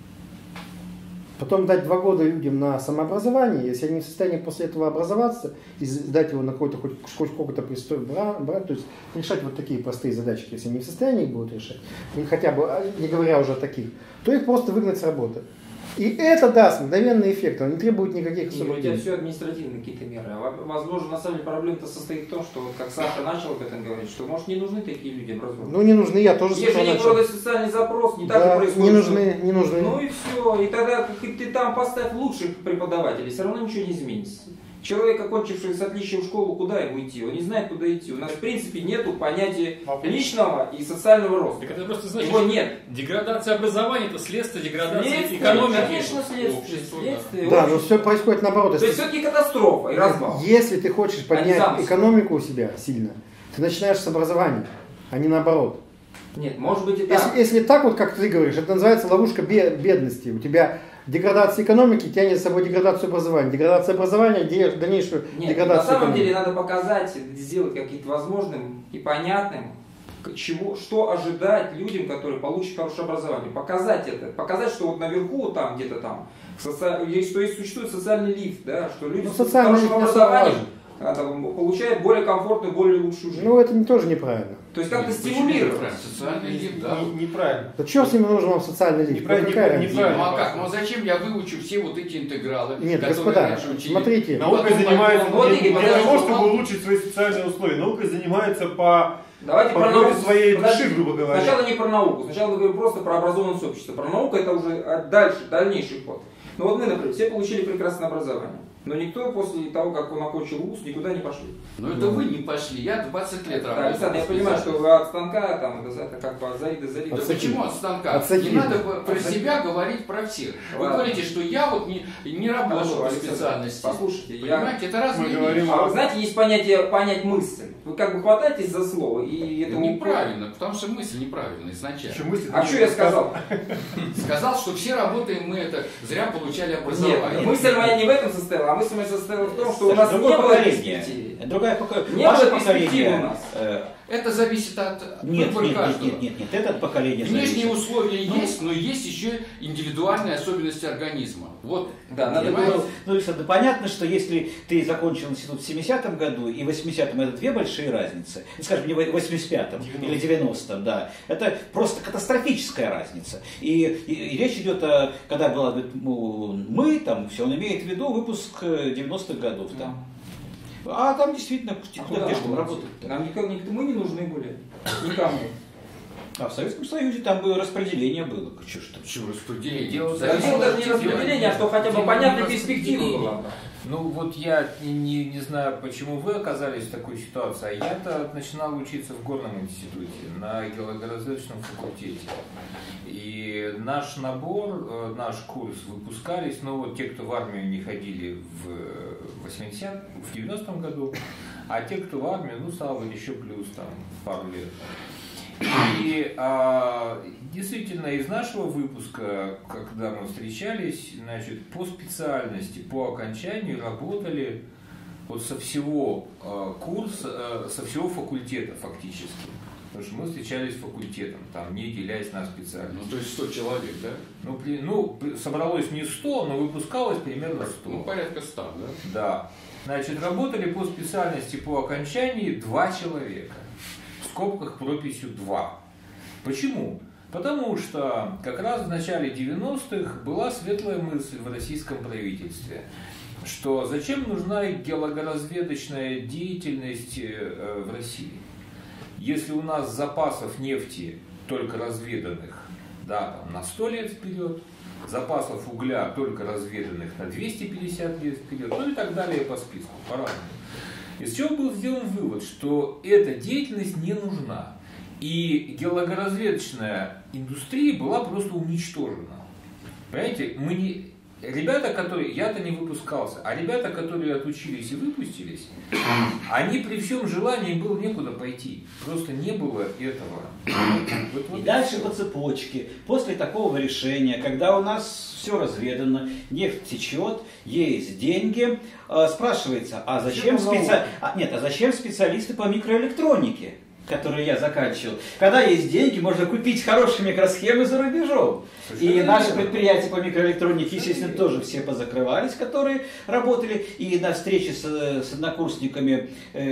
Потом дать два года людям на самообразование, если они в состоянии после этого образоваться и сдать его на какой-то хоть, хоть какой-то пристой брать, то есть решать вот такие простые задачки, если они в состоянии их будут решать, или хотя бы, не говоря уже о таких, то их просто выгнать с работы. И это даст мгновенный эффект, он не требует никаких Игорь, особых у тебя денег. все административные какие-то меры. А возможно, на самом деле проблема-то состоит в том, что, вот как Саша начал об этом говорить, что, может, не нужны такие люди образованные. Ну не нужны, я тоже Есть же сначала некоторый начал. социальный запрос, не Да, так и происходит. не что- нужны, не нужны. Ну и все. И тогда хоть ты там поставь лучших преподавателей, все равно ничего не изменится. Человек, окончивший с отличием школу, куда ему идти? Он не знает, куда идти. У нас, в принципе, нету понятия личного и социального роста. Так это просто значит, Его что нет. деградация образования – это следствие деградации Следствие, экономики. конечно, следствие. общества, да. следствие Да, но общества. все происходит наоборот. То есть Если, все-таки катастрофа и развал. если ты хочешь поднять замысел. экономику у себя сильно, ты начинаешь с образования, а не наоборот. Нет, может быть и так. Если, если так вот, как ты говоришь, это называется ловушка бе- бедности. У тебя деградация экономики тянет с собой деградацию образования. Деградация образования делает дальнейшую Нет, на деградацию самом экономики. деле надо показать, сделать каким-то возможным и понятным, к чему, что ожидать людям, которые получат хорошее образование. Показать это. Показать, что вот наверху, там где-то там, соци... есть, что есть, существует социальный лифт, да, что люди Ну, с социальный хорошим лифт не особо образованием а, там, получают более комфортную, более лучшую жизнь. Ну, это не, тоже неправильно. То есть как-то Нет, почему стимулировать. неправильно? Социальный лифт, да. Не- Неправильно. Да что с ними нужен вам социальный лифт? Неправильно, Ну, какая неправильно, разница? Ну а как? Ну а зачем я выучу все вот эти интегралы, Нет, которые господа, раньше учили? смотрите. Наукой Потом занимается пойду- вот, не, Игорь, не для подожди, того, чтобы вот. улучшить свои социальные условия. Наукой занимается по, Давайте по про природе науку. своей Подожди. души, грубо говоря. Сначала не про науку, сначала мы говорим просто про образованность общества. Про науку это уже дальше, дальнейший ход. Ну вот мы, например, все получили прекрасное образование. Но никто после того, как он окончил вуз, никуда не пошли. Ну это вы не пошли, я двадцать лет Да, работал. Александр, я понимаю, что вы от станка, там, это, это как бы от зари до зари. Да От почему от станка? От сахи. Не надо про себя говорить про всех. Вы Ладно. говорите, что я вот не, не работал Хорошо, по Александр, специальности. послушайте, я... Понимаете, это разные Мы вещи. говорим А, вы знаете, есть понятие понять мысль. Вы как бы хватаетесь за слово и Это это неправильно, потому что мысль неправильная изначально. Еще мысли- А что я сказал? Сказал, что все работаем мы это зря получали Нет, образование. мысль моя не в этом состояла, а мысль моя состояла в том, что у нас Саша, не другое было поколение. перспективы. поколение. Другое поколение. Не Ваше было перспективы поколение. у нас. э, Это зависит от Нет, выбора нет, нет, каждого. нет, нет, нет, это от поколения Внешние зависит. условия Ну, есть, но есть еще индивидуальные особенности организма. Вот, Да, надо понимаете? было- Ну, Александр, понятно, что если ты закончил институт в семидесятом году и в восьмидесятом, это две большие разницы. Ну, скажем, не в восемьдесят пятом или девяностом, да. Это просто катастрофическая разница. И, и- и речь идет о, когда была ну, мы, там, все, он имеет в виду выпуск э, девяностых годов, там. А там действительно, А куда, где же там работать? Нам никому, никому не нужны были. Никому. А в Советском Союзе там было распределение было. Чё ж там? Чего распределение? Дело Да, дело даже не распределение, а что хотя бы Дело понятная не перспектива распределение. была. Ну вот я не, не, не знаю, почему вы оказались в такой ситуации, а я-то начинал учиться в Горном институте на геологоразведочном факультете. И наш набор, э, наш курс выпускались, ну вот те, кто в армию не ходили в восьмидесятом, в девяностом году, а те, кто в армию, ну, стало быть, еще плюс там пару лет. И а, действительно из нашего выпуска, когда мы встречались, значит, по специальности, по окончанию работали вот со всего а, курса, а, со всего факультета фактически. Потому что мы встречались факультетом, там, не делясь на специальность. Ну, то есть сто человек, да? Ну, при- ну, собралось не сто, но выпускалось примерно сто. Ну, порядка ста, да? Да. Значит, работали по специальности по окончании два человека. В скобках прописью два. Почему? Потому что как раз в начале девяностых была светлая мысль в российском правительстве, что зачем нужна геологоразведочная деятельность э, в России. Если у нас запасов нефти только разведанных, да, там, на сто лет вперед, запасов угля только разведанных на двести пятьдесят лет вперед, ну и так далее по списку, по-разному. Из чего был сделан вывод, что эта деятельность не нужна. И геологоразведочная индустрия была просто уничтожена. Понимаете, мы не... Ребята, которые... Я-то не выпускался, а ребята, которые отучились и выпустились, они при всем желании, им было некуда пойти. Просто не было этого. Вот, вот И дальше по цепочке. После такого решения, когда у нас все разведано, нефть течет, есть деньги, э, спрашивается, а зачем, специ... а, нет, а зачем специалисты по микроэлектронике, которые я заканчивал? Когда есть деньги, можно купить хорошие микросхемы за рубежом. И наши предприятия по микроэлектронике, естественно, тоже все позакрывались, которые работали. И на встрече с, с однокурсниками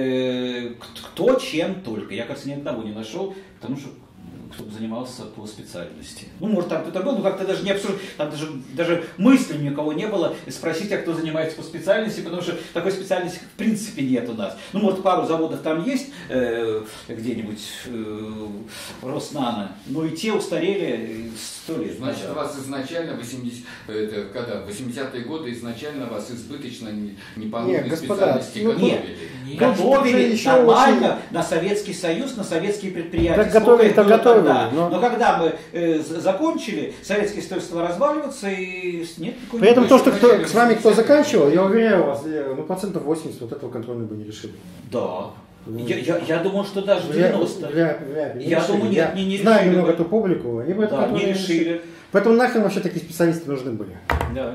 э, кто чем только. Я, кажется, ни одного не нашел, потому что кто-то занимался по специальности. Ну, может, там кто-то был, но как-то даже не обсуждал, там даже, даже мысли ни у кого не было спросить, а кто занимается по специальности, потому что такой специальности в принципе нет у нас. Ну, может, пару заводов там есть э, где-нибудь э, Роснано, но и те устарели сто лет. Значит, назад. вас изначально, восемьдесят, это, когда, в восьмидесятые годы изначально вас избыточно не, не по Нет, нужной господа, специальности ну, готовили. нет. Нет. Готовили еще нормально на Советский Союз, на советские предприятия. Так готовили, Сколько их так было готовили, тогда? но- Но когда мы э, з- закончили, Советское Союз стал разваливаться, и нет никакой... При этом то, что Значит, кто, с вами кто заканчивал, я уверяю вас, э, ну процентов восемьдесят вот этого контроля бы не решили. Да. Я, я, я думал, что даже девяносто. Вряд- вряд ли. Не Я решили. думаю, нет, Я не- не знаю решили немного бы. эту публику, они бы этот Да, контроль не решили. Поэтому нахрен вообще такие специалисты нужны были. Да.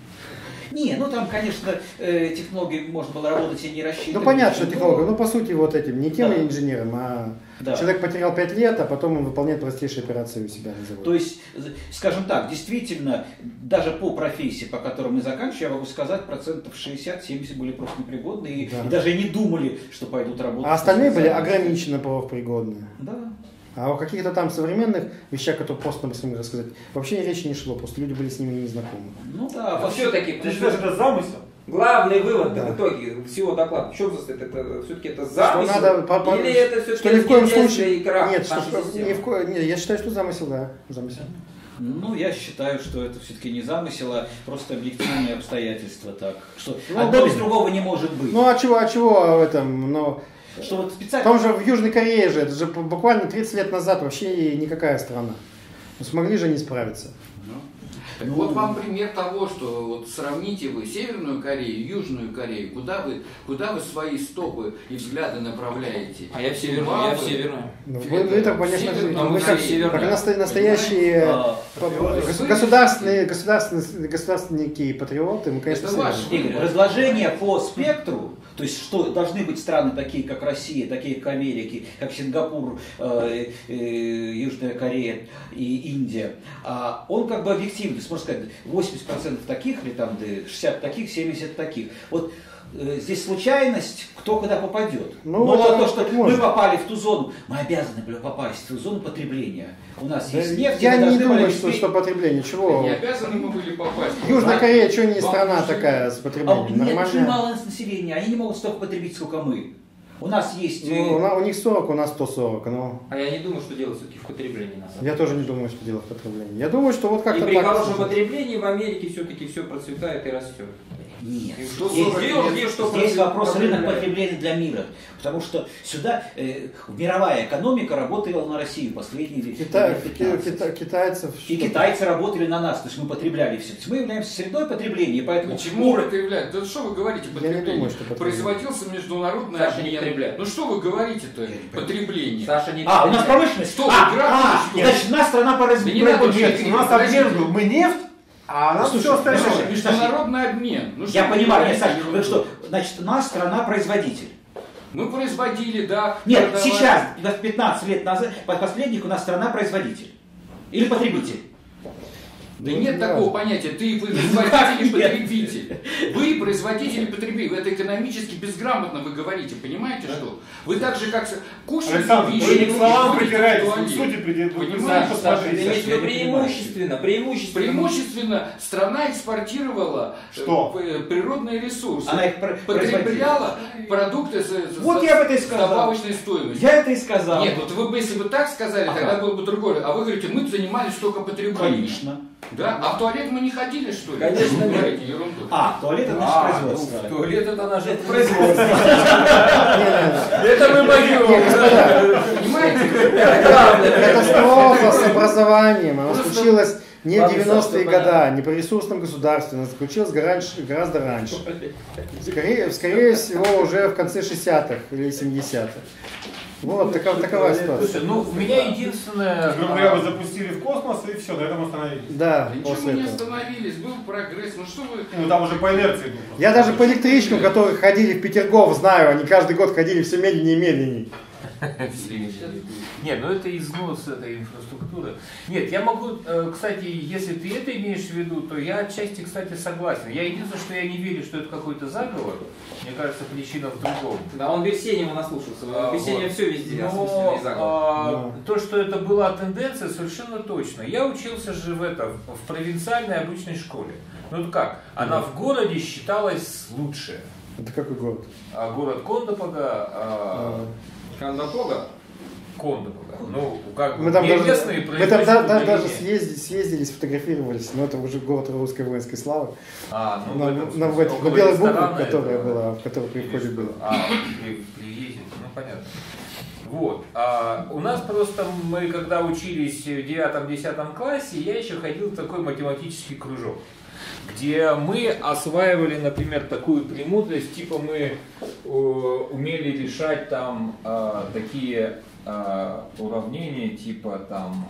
Не, ну там, конечно, э, технологии можно было работать и не рассчитывать. Ну понятно, что но- технология, ну по сути вот этим, не тем Да. инженером, а Да. человек потерял пять лет, а потом он выполняет простейшие операции у себя на заводе. То есть, скажем так, действительно, даже по профессии, по которой мы заканчивали, я могу сказать, процентов шестьдесят-семьдесят были просто непригодны и, Да. и даже и не думали, что пойдут работать. А остальные по были специальности. ограниченно профпригодные. Да. А о каких-то там современных вещах, которые просто нам с ними рассказать, вообще речи не шло, просто люди были с ними не знакомы. Ну да, Но все-таки, Ты считаешь, это замысел? главный вывод Да. в итоге всего доклада, в чем состоит? Это все-таки это замысел? надо по- по- Или это все-таки что ни в коем случае случае... игра Нет, что, нашей системы? ни в ко... Нет, я считаю, что замысел, да, замысел. ну я считаю, что это все-таки не замысел, а просто объективные обстоятельства так. Что Ну, одно да. без другого не может быть. Ну а чего, а чего в этом, ну... Что вот В специально... том же в Южной Корее же, это же буквально тридцать лет назад вообще никакая страна. Ну, смогли же они справиться. Ну. Так вот вам пример того, что вот сравните вы Северную Корею, Южную Корею, куда вы, куда вы свои стопы и взгляды направляете? А я в северную, я в северную. Ну, вы, вы это, конечно, же, Северную мы как, Корею, как да. наста- настоящие А, по- гос- государственные, государственные, государственники и патриоты, мы, конечно, Это сами. ваш Игорь, разложение по спектру То есть, что должны быть страны такие, как Россия, такие, как Америка, как Сингапур, э, э, Южная Корея и Индия. А он как бы объективный, можно сказать, восемьдесят процентов таких, или там шестьдесят таких, семьдесят таких. Вот э, здесь случайность, кто куда попадет. Ну, Но это то, что мы можно. попали в ту зону, мы обязаны были попасть в ту зону потребления. У нас Да, есть нефть, я мы не должны думаю, были что, успеть- что потребление. Чего? Не обязаны мы были попасть. Южная Корея, что не Вам страна нужно- такая с А у потреблением? нет, очень Нормальная. мало населения, они не могут столько потребить, сколько мы. У нас есть... э, Ну, у на- у них сорок, у нас сто сорок. Ну, А я не думаю, что дело все-таки в потреблении на самом деле. я тоже не думаю, что дело в потреблении. Я думаю, что вот И как-то при так. хорошем потреблении в Америке все-таки все процветает и растет. Нет. И что Здесь- сорок лет, где что Здесь процветает, вопрос рынок потребляет. потребления для мира. Потому что сюда э, мировая экономика работала на Россию последние лет Китай- лет пятнадцать. кита- китайцев. И что- китайцы работали на нас, то есть мы потребляли все. То есть мы являемся средой потребления, поэтому Почему уровень- потреблять? Да что вы говорите, Я потребление? не думаю, что потребление. Производился международный Саша, не обмен. потребляй. Ну что вы говорите-то? Потребление. Саша не А, у нас потребляет. промышленность? Что вы, а, график, а, что ли? значит, у нас страна по Да не надо развитию. уже. Нет, у нас обмен был, мы нефть, а нам Слушай, все остальное. слушай, Международный обмен. Ну, Я что вы понимаю, нет, говорите, Саша, ерунду? вы что, значит, у нас страна производитель. Мы производили, да. Нет, продавали. сейчас, пятнадцать лет назад, под последних у нас страна производитель. Или потребитель. Да Ну, нет да. такого понятия. Ты производитель и потребитель. Вы производитель и потребитель. Это экономически безграмотно вы говорите. Понимаете что? Вы так же, как кушаете Александр, вещи, вы не к словам ходите в придираетесь, вы к туалет. сути придираетесь. Вы Понимаете, сами Саша, посмотрите. ты имеешь в виду я не понимаю. преимущественно, преимущественно. Преимущественно страна экспортировала э, Что? э, природные ресурсы. Она их про- производила. Потребляла продукты с, с- Вот с- я об этом и с сказал. добавочной стоимостью. Я это и сказал. Нет, вот вы бы, если бы так сказали, Ага. тогда было бы другое. А вы говорите, мы занимались только потреблением. Конечно. Да? А в туалет мы не ходили, что ли? Конечно, Вы нет. говорите ерунду. А, туалет это наше А, ну, производство. в туалет это наше Это производство. Не-не-не. Это мы поем. Понимаете? Катастрофа с образованием. Она случилась не в Ладно, девяностые Саша, годы, не при ресурсном государстве. Она случилась гораздо, гораздо раньше. Скорее, скорее всего, уже в конце шестидесятых или семидесятых. Вот такова, такова ситуация. Слушай, ну у меня единственное... Грубо говоря, вы запустили в космос и все, на этом остановились. Да, Да ничего после мы не этого. остановились, был прогресс. Ну что вы... Ну там уже по инерции был. Я даже по электричкам, которые ходили в Петергоф, знаю, они каждый год ходили все медленнее и медленнее. Нет, ну это износ этой инфраструктуры. Нет, я могу, э, кстати, если ты это имеешь в виду, то я отчасти, кстати, согласен. Я единственное, что я не верю, что это какой-то заговор. Мне кажется, причина в другом. Да, он Берсенева наслушался. А, Берсенев вот. все везде Но осмысленный заговор. а, то, что это была тенденция, совершенно точно. Я учился же в этом, в провинциальной обычной школе. Ну это как? Она в городе считалась лучше. Это какой город? А город Кондопога, а, Кандапога? Кондопога. Ну, как бы Мы там не даже, местные мы там да- да- производители даже не- съездили, съездили, сфотографировались, но это уже город русской воинской славы. А, ну, на, в этом на, смысле, в этих- на около белой букве, ресторана которая это- была, в которой при входе Или было. что? А, при, при въезде, ну понятно. Вот. А у нас просто, мы когда учились в девятом-десятом классе, я еще ходил в такой математический кружок, где мы осваивали, например, такую премудрость, типа мы э, умели решать там э, такие э, уравнения, типа там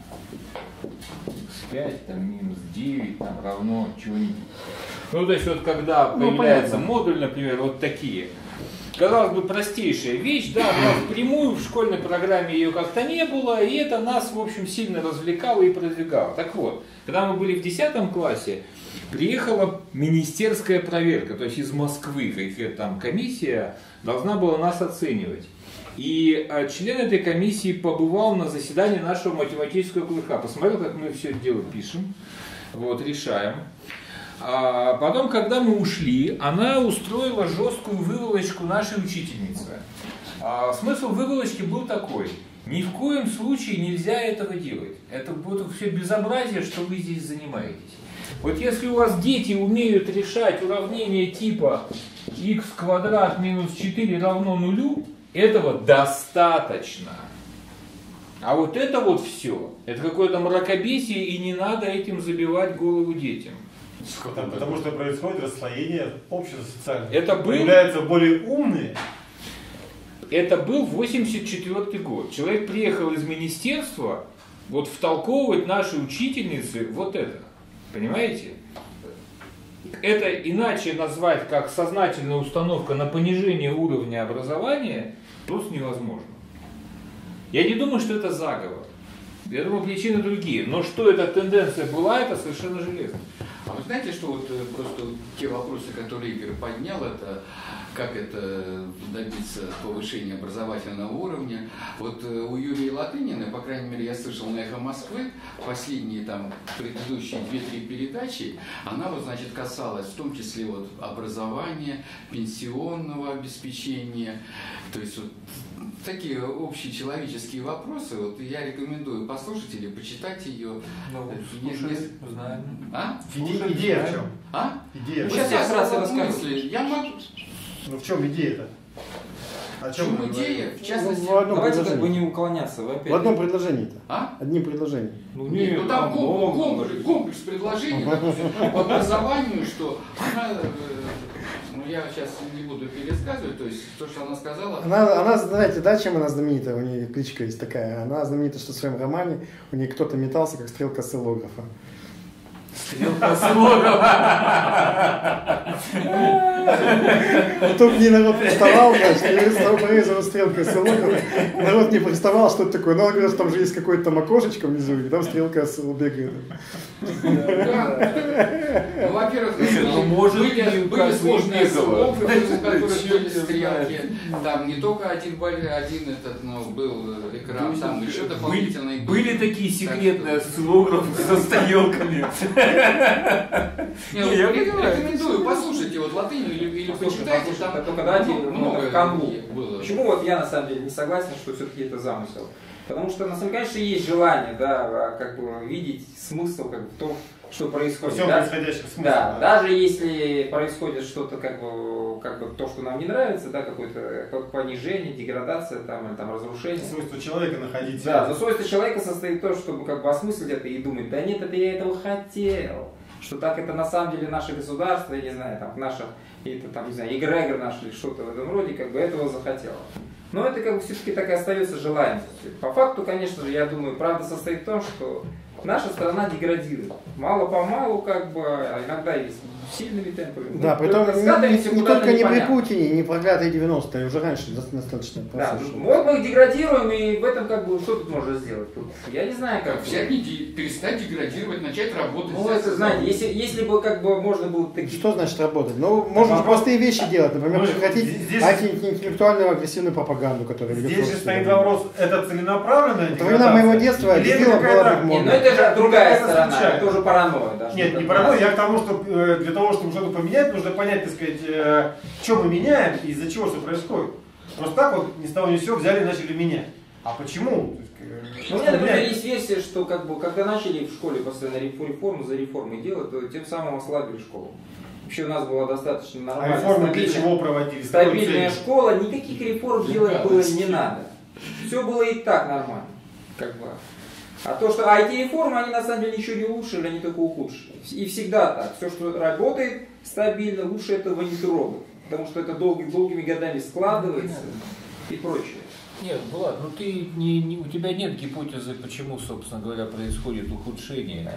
пять, там, минус девять, там, равно чего-нибудь. Ну, то есть, вот когда Ну, появляется понятно. модуль, например, вот такие. Казалось бы, простейшая вещь, да, но впрямую в школьной программе ее как-то не было, и это нас, в общем, сильно развлекало и продвигало. Так вот, когда мы были в десятом классе, приехала министерская проверка, то есть из Москвы, какая там комиссия должна была нас оценивать. И а, член этой комиссии побывал на заседании нашего математического кружка, посмотрел, как мы все это дело пишем, вот, решаем. А потом, когда мы ушли, она устроила жесткую выволочку нашей учительницы. А смысл выволочки был такой: ни в коем случае нельзя этого делать. Это будет все безобразие, что вы здесь занимаетесь. Вот если у вас дети умеют решать уравнения типа х квадрат минус четыре равно нулю, этого достаточно. А вот это вот все, это какое-то мракобесие, и не надо этим забивать голову детям. Потому, потому что происходит расслоение общества социального. Это был- Появляются более умные. Это был восемьдесят четвёртый год. Человек приехал из министерства вот втолковывать нашей учительнице вот это. Понимаете? это иначе назвать как сознательная установка на понижение уровня образования просто невозможно. Я не думаю, что это заговор. Я думаю, причины другие. Но что эта тенденция была, это совершенно железно. А вы знаете, что вот просто те вопросы, которые Игорь поднял, это как это добиться повышения образовательного уровня. Вот у Юлии Латыниной, по крайней мере, я слышал на «Эхо Москвы», последние там предыдущие две-три передачи, она вот, значит, касалась в том числе вот образования, пенсионного обеспечения, то есть вот такие общечеловеческие вопросы. Вот я рекомендую послушать или почитать ее. Ну, Есть- слушай, есть- знаем. А? Иде- Идея в чем? А? Идея. Ну, в Сейчас чем? я вкратце вот расскажу. мысли. Я могу... Ну в чем идея-то? О В чем чем мы говорим? идея? В частности... Ну, в одном Давайте как бы предложении. не уклоняться. Вы опять... В одном предложении-то. А? Одним предложением. Ну, Нет, ну там много, комплекс, много. комплекс, комплекс предложений допустим, по образованию, что она, э, ну я сейчас не буду пересказывать, то есть то, что она сказала. Она, она, знаете, да, чем она знаменита? У нее кличка есть такая. Она знаменита, что в своем романе у нее кто-то метался, как стрелка осциллографа. Стрелка слогов. Потом к ней народ приставал, значит, и с того порезала стрелка осциллографа. Народ не приставал, что это такое. Но она говорит, что там же есть какое-то там окошечко внизу, и там стрелка осциллографа бегает. Да. Ну, во-первых, Ну, может, были, и были как бы сложные и не было. слографы, у которых Черт были его стрелки. Там не только один, бол- один этот, но был экран, там еще дополнительные. Были такие секретные осциллографы со стрелками. Не, ну, Я ре- понимаю. рекомендую, послушайте вот латынь или, или Слушай, почитайте, послушай, там только давайте много, много много в канву. было. Почему вот я на самом деле не согласен, что все-таки это замысел? Потому что, на самом деле, конечно, есть желание, да, как бы видеть смысл как бы, в том, что Во происходит. всем да? происходящем смысле. Да, даже если происходит что-то как бы, как бы то, что нам не нравится, да, какое-то какое-то понижение, деградация там, или там разрушение. Свойство человека находить. Да, но свойство человека состоит в том, чтобы как бы осмыслить это и думать, да нет, это я этого хотел, что так это на самом деле наше государство, я не знаю, там наша, это там, не знаю, эгрегор наш или что-то в этом роде, как бы этого захотело. Но это как бы все-таки так и остается желанием. По факту, конечно же, я думаю, правда состоит в том, что наша страна деградирует. Мало-помалу, как бы, а иногда и с сильными темпами. Да, Ну, притом только не, скатываемся не- не куда-то только не при непонятно. Путине, не проклятые девяностые, уже раньше достаточно. Да, процесс. вот мы их деградируем, и в этом как бы что тут можно сделать? Тут, я не знаю, как. Как взять, не де- перестать деградировать, начать работать. Ну, взять это, за знаете, работу. если, если бы как бы можно было такие... Что значит работать? Ну, можно же простые вещи делать, например, Мы же- прекратить здесь- антиинтеллектуальную агрессивную пропаганду, которая ведет Здесь же к стоит обществу. вопрос, это целенаправленная Это времена моего детства, Или это дебилом какая-то- было бы Не, ну модно. это же другая Это сторона, случайно. это уже паранойя. Да, Нет, что не как паранойя, раз- я к тому, что э, для того, чтобы что-то поменять, нужно понять, так сказать, э, что мы меняем и из-за чего что происходит. Просто так вот ни с того ни с сего взяли и начали менять. А почему? То есть, э, Ну, что у меня, например, менять? есть версия, что как бы, когда начали в школе постоянно реф- реформы за реформой делать, то тем самым ослабили школу. Вообще у нас была достаточно А нормальная, реформы для стабильная- чего проводили? С какой стабильная целью? школа, никаких реформ делать было не надо. Все было и так нормально. Как бы. А то, что а эти реформы, они на самом деле ничего не улучшили, они только ухудшили. И всегда так. Все, что работает стабильно, лучше этого не трогать. Потому что это долги, долгими годами складывается и прочее. Нет, Влад, ну ты не, не- у тебя нет гипотезы, почему, собственно говоря, происходит ухудшение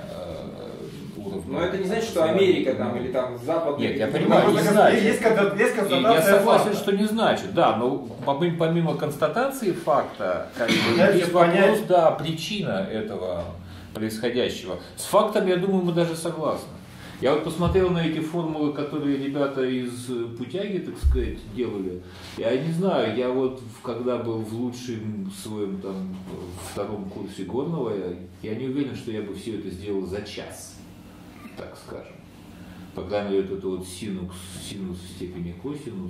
э, уровня. Но это не значит, что Америка там или там Западная. Нет, я или- понимаю, Ну, не просто значит. Есть, констат- есть И констатация я согласен, факта. что не значит, да, но помимо, помимо констатации факта, как бы, Дайте есть вопрос, понять. да, причина этого происходящего. С фактом, я думаю, мы даже согласны. Я вот посмотрел на эти формулы, которые ребята из Путяги, так сказать, делали. Я не знаю, я вот когда был в лучшем своем там втором курсе горного, я, я не уверен, что я бы все это сделал за час, так скажем. По крайней мере, вот это вот синус, синус в степени косинус,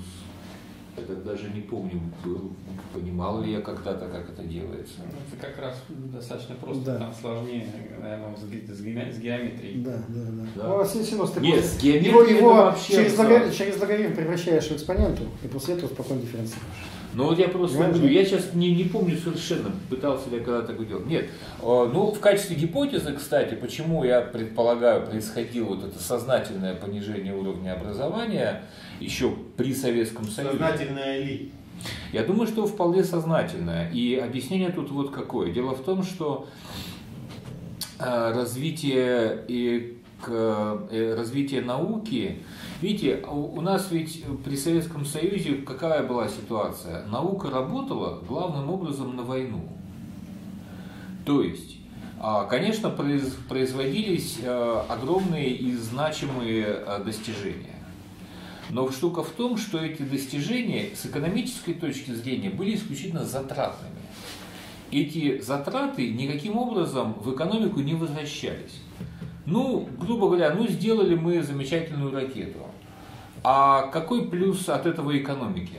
я так даже не помню, был, понимал ли я когда-то, как это делается. Это как раз достаточно просто, Да. там сложнее, наверное, с, ге- с ге- с геометрией. Да, да, да. Да. Ну, а синус ты Нет, просто- с геометрией его, это его вообще через, абсурд. логарифм, через логарифм превращаешь в экспоненту, и после этого спокойно дифференцируешь. Ну вот я просто Понимаешь, говорю, да? я сейчас не, не помню совершенно, пытался ли я когда-то такое делать. Нет, Э, ну в качестве гипотезы, кстати, почему я предполагаю, происходило вот это сознательное понижение уровня образования еще при Советском Союзе. Сознательная ли? Я думаю, что вполне сознательное. И объяснение тут вот какое. Дело в том, что э, развитие и к развитию науки. Видите, у нас ведь при Советском Союзе какая была ситуация? Наука работала главным образом на войну. То есть, конечно, производились огромные и значимые достижения. Но штука в том, что эти достижения с экономической точки зрения были исключительно затратными. Эти затраты никаким образом в экономику не возвращались. Ну, грубо говоря, ну сделали мы замечательную ракету. А какой плюс от этого экономике?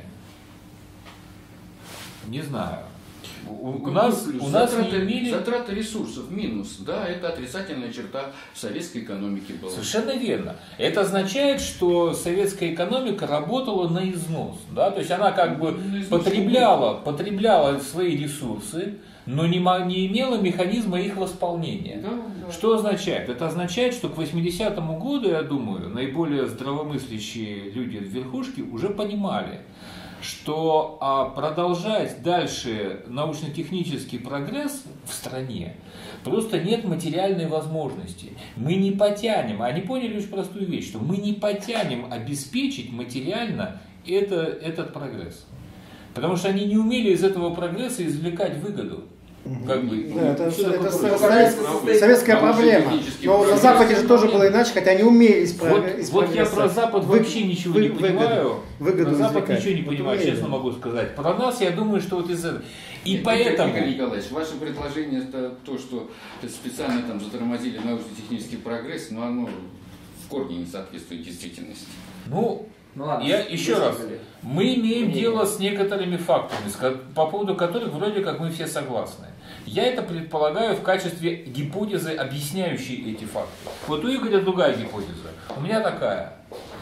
Не знаю. У, у нас, у нас затраты, не имели... затраты ресурсов минус, да, это отрицательная черта советской экономики была. Совершенно верно. Это означает, что советская экономика работала на износ, да, то есть она как бы потребляла, потребляла свои ресурсы, но не, не имела механизма их восполнения. Да, да. Что означает? Это означает, что к восьмидесятому году, я думаю, наиболее здравомыслящие люди в верхушке уже понимали, что а, продолжать дальше научно-технический прогресс в стране просто нет материальной возможности. Мы не потянем, они поняли очень простую вещь, что мы не потянем обеспечить материально это, этот прогресс. Потому что они не умели из этого прогресса извлекать выгоду. Как бы, да, это, что это, такое это советская, советская проблема. Но на Западе же тоже было иначе, хотя они умели из Вот, вот я про Запад вы, вообще ничего вы, не выгоду, понимаю. Выгоду про Запад извлекать. ничего не понимаю, вот честно могу сказать. Про нас я думаю, что вот из этого. И Нет, поэтому... Игорь Николаевич, ваше предложение это то, что специально там затормозили научно-технический прогресс, но оно в корне не соответствует действительности. Ну, Ну ладно, я еще раз. высказали. Мы имеем Мнение. дело с некоторыми фактами, по поводу которых вроде как мы все согласны. Я это предполагаю в качестве гипотезы, объясняющей эти факты. Вот у Игоря другая гипотеза. У меня такая.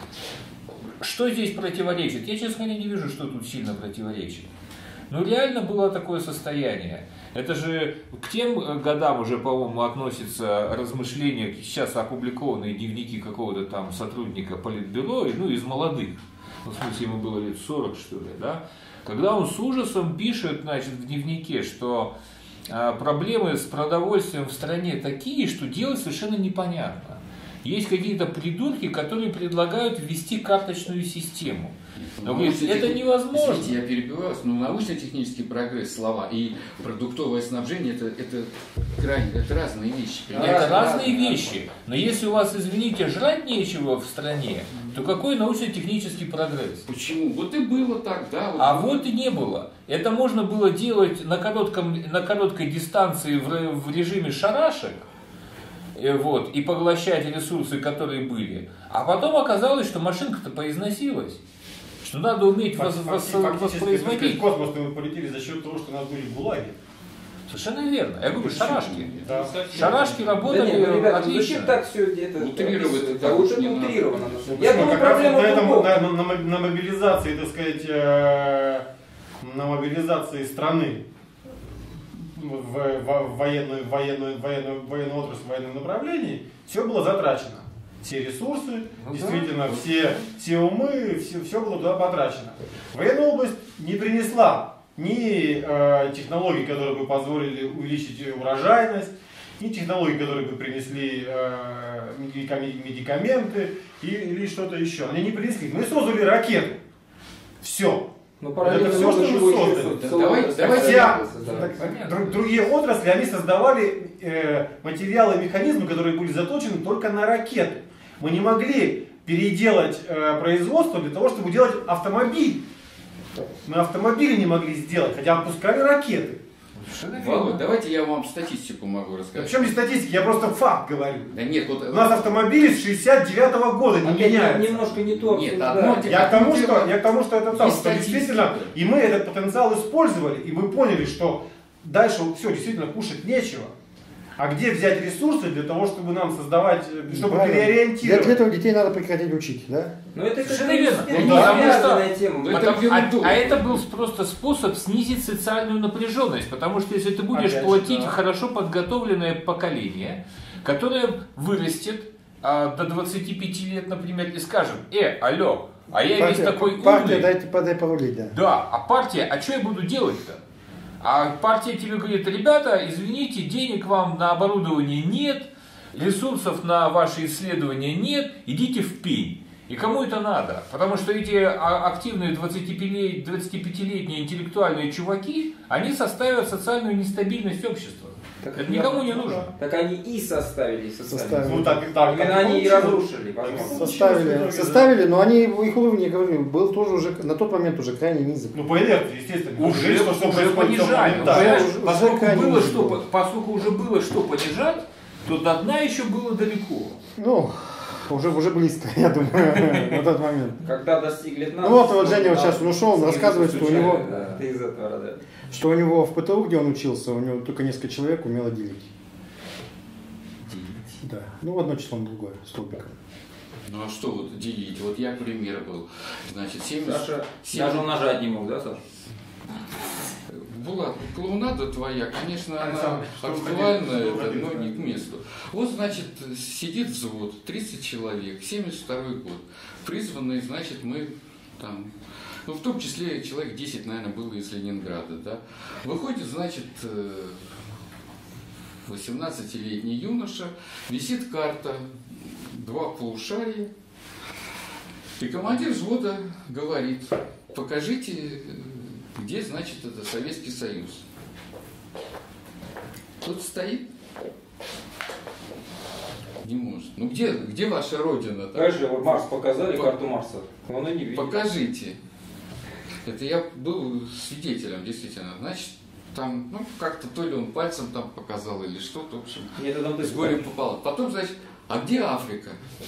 Что здесь противоречит? Я, честно говоря, не вижу, что тут сильно противоречит. Но реально было такое состояние. Это же к тем годам уже, по-моему, относятся размышления, сейчас опубликованные дневники какого-то там сотрудника Политбюро, ну, из молодых. Ну, в смысле, ему было лет сорок, что ли, да? Когда он с ужасом пишет, значит, в дневнике, что а, проблемы с продовольствием в стране такие, что делать совершенно непонятно. Есть какие-то придурки, которые предлагают ввести карточную систему. Но говорит, это невозможно. Извините, я перебиваю вас, но научно-технический прогресс, слова и продуктовое снабжение это, это крайне, это разные вещи. Это разные, разные вещи. Но если у вас, извините, жрать нечего в стране, то какой научно-технический прогресс? Почему? Вот и было так, да. Вот а было. Вот и не было. Это можно было делать на, коротком, на короткой дистанции в, в режиме шарашек, вот, и поглощать ресурсы, которые были. А потом оказалось, что машинка-то поизносилась. Что надо уметь Факти- вос, факти- вос, воспроизводить. В космос мы полетели за счет того, что у нас были гулаги. Совершенно верно. Я говорю, шарашки. Да. Шарашки Да работали нет, ну, ребята, отлично. зачем так все это Утрировать описывать? это Да лучше не это надо. утрировано. Ну, Я почему? думаю, Как раз проблема на, этом, в другом. на, на, на мобилизации, так сказать, э, на мобилизации страны в, в, в военную, военную, военную, военную отрасль, в военном направлении, все было затрачено. Все ресурсы, Ну, действительно, да. все, все умы, все, все было туда потрачено. Военная область не принесла ни э, технологий, которые бы позволили увеличить урожайность, ни технологий, которые бы принесли э, медикаменты или что-то еще. Они не принесли. Мы создали ракету. Все. Ну, Это параллельно все, можно что мы чего еще создали. создать? Да, Целую давай- отрасль давайте я- создавать. Друг- другие отрасли, они создавали э, материалы и механизмы, которые были заточены только на ракеты. Мы не могли переделать э, производство для того, чтобы делать автомобиль. Мы автомобили не могли сделать, хотя выпускали ракеты. Володь, давайте я вам статистику могу Да рассказать. причем здесь статистика, я просто факт говорю. Да нет, вот... У нас автомобили с шестьдесят девятого года не Опять меняются. немножко не то Нет, обсуждаем. одно- Я к тому, что, я к тому, что это так, Есть что статистика. действительно, и мы этот потенциал использовали, и мы поняли, что дальше все, действительно кушать нечего. А где взять ресурсы для того, чтобы нам создавать, чтобы Правильно. Для переориентировать? этого детей надо прекратить учить, да? Но это Совершенно как-то верно. не Ну да, связанная тема. Ну, это Потом- ерунду. а, а это был просто способ снизить социальную напряженность, потому что если ты будешь Опять же, платить да. хорошо подготовленное поколение, которое вырастет а, до двадцати пяти лет, например, и скажет: э, алло, а я весь такой партия, умный. дайте, подай порулить, да. Да, а партия, а что я буду делать-то? А партия тебе говорит: ребята, извините, денег вам на оборудование нет, ресурсов на ваши исследования нет, идите в пень. И кому это надо? Потому что эти активные двадцатипятилетние интеллектуальные чуваки, они составят социальную нестабильность общества. Так, это никому не нужно. Так они и составили социальную. Составили. Ну, так, так, Именно так они и получилось. разрушили, возможно. Составили, составили, но они, их уровень, я говорю, был тоже уже, на тот момент уже крайне низок. Ну, по инерции, естественно. Уже, что, что уже происходит понижали. моментально. Понимаешь, уже- уже поскольку, крайне было низко что, было. поскольку уже было что понижать, то до дна еще было далеко. Ну, уже, уже близко, я думаю, на тот момент. Когда достигли дна... Ну вот, вот Женя вот сейчас он ушел, он рассказывает, что у него, Да, ты из этого, да. что у него в ПТУ, где он учился, у него только несколько человек умело делить. Да. Ну, одно число на другое, столбиком. Ну а что вот делить? Вот я пример был. Значит, семьдесят... Саша семь- даже умножать не мог, да, Саша? Булат, клоунада твоя, конечно, она Александр, что вы актуальна, хотите? Что вы это, хотите? но не к месту. Вот, значит, сидит взвод, тридцать человек, семьдесят второй год. Призванные, значит, мы там, ну, в том числе человек десять, наверное, было из Ленинграда, да. Выходит, значит, восемнадцатилетний юноша, висит карта, два полушария, и командир взвода говорит: покажите, где, значит, это Советский Союз. Тут стоит, не может. Ну где, где ваша родина? Конечно, вот Марс показали, карту Марса. Он и не видит. Покажите. Это я был свидетелем, действительно. Значит, там, ну, как-то то ли он пальцем там показал или что-то, в общем, Методом с горем попало. Потом, значит, а где Африка?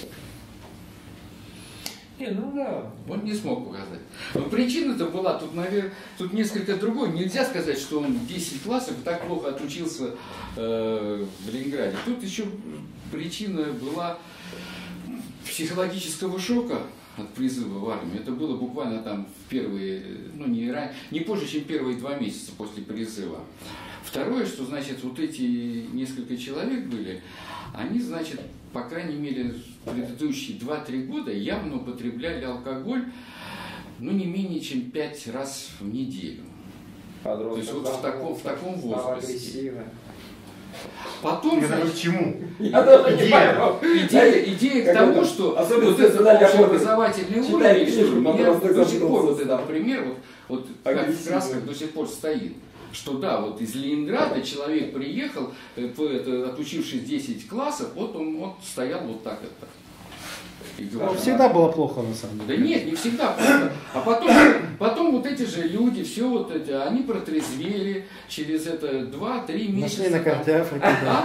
Не, ну да. Он не смог показать. Но причина-то была, тут, наверное, тут несколько другой. Нельзя сказать, что он десять классов так плохо отучился э, в Ленинграде. Тут еще причина была психологического шока от призыва в армию. Это было буквально там в первые, ну не, ран... не позже, чем первые два месяца после призыва. Второе, что, значит, вот эти несколько человек были, они, значит, по крайней мере, предыдущие два-три года явно употребляли алкоголь, ну, не менее чем пять раз в неделю. Подросток, То есть вот да, в таком, в таком стал возрасте. агрессивным. Потом, Это значит, к чему? Я тоже не Идея. понял. идея, идея к Как тому, это? что Особенно вот этот социальная общеобразовательный работа. уровень, Читай что книжку, меня подросток до сих пор задумался. вот этот пример, вот, вот как в Агрессивный. красках до сих пор стоит. Что да, вот из Ленинграда человек приехал, э, по- это, отучившись десять классов, вот он вот стоял вот так это. И говорил, Ну, всегда было плохо, на самом деле. да нет, не всегда просто. А потом, потом вот эти же люди, все вот эти, они протрезвели через это два-три месяца. Нашли на карте Африки. да.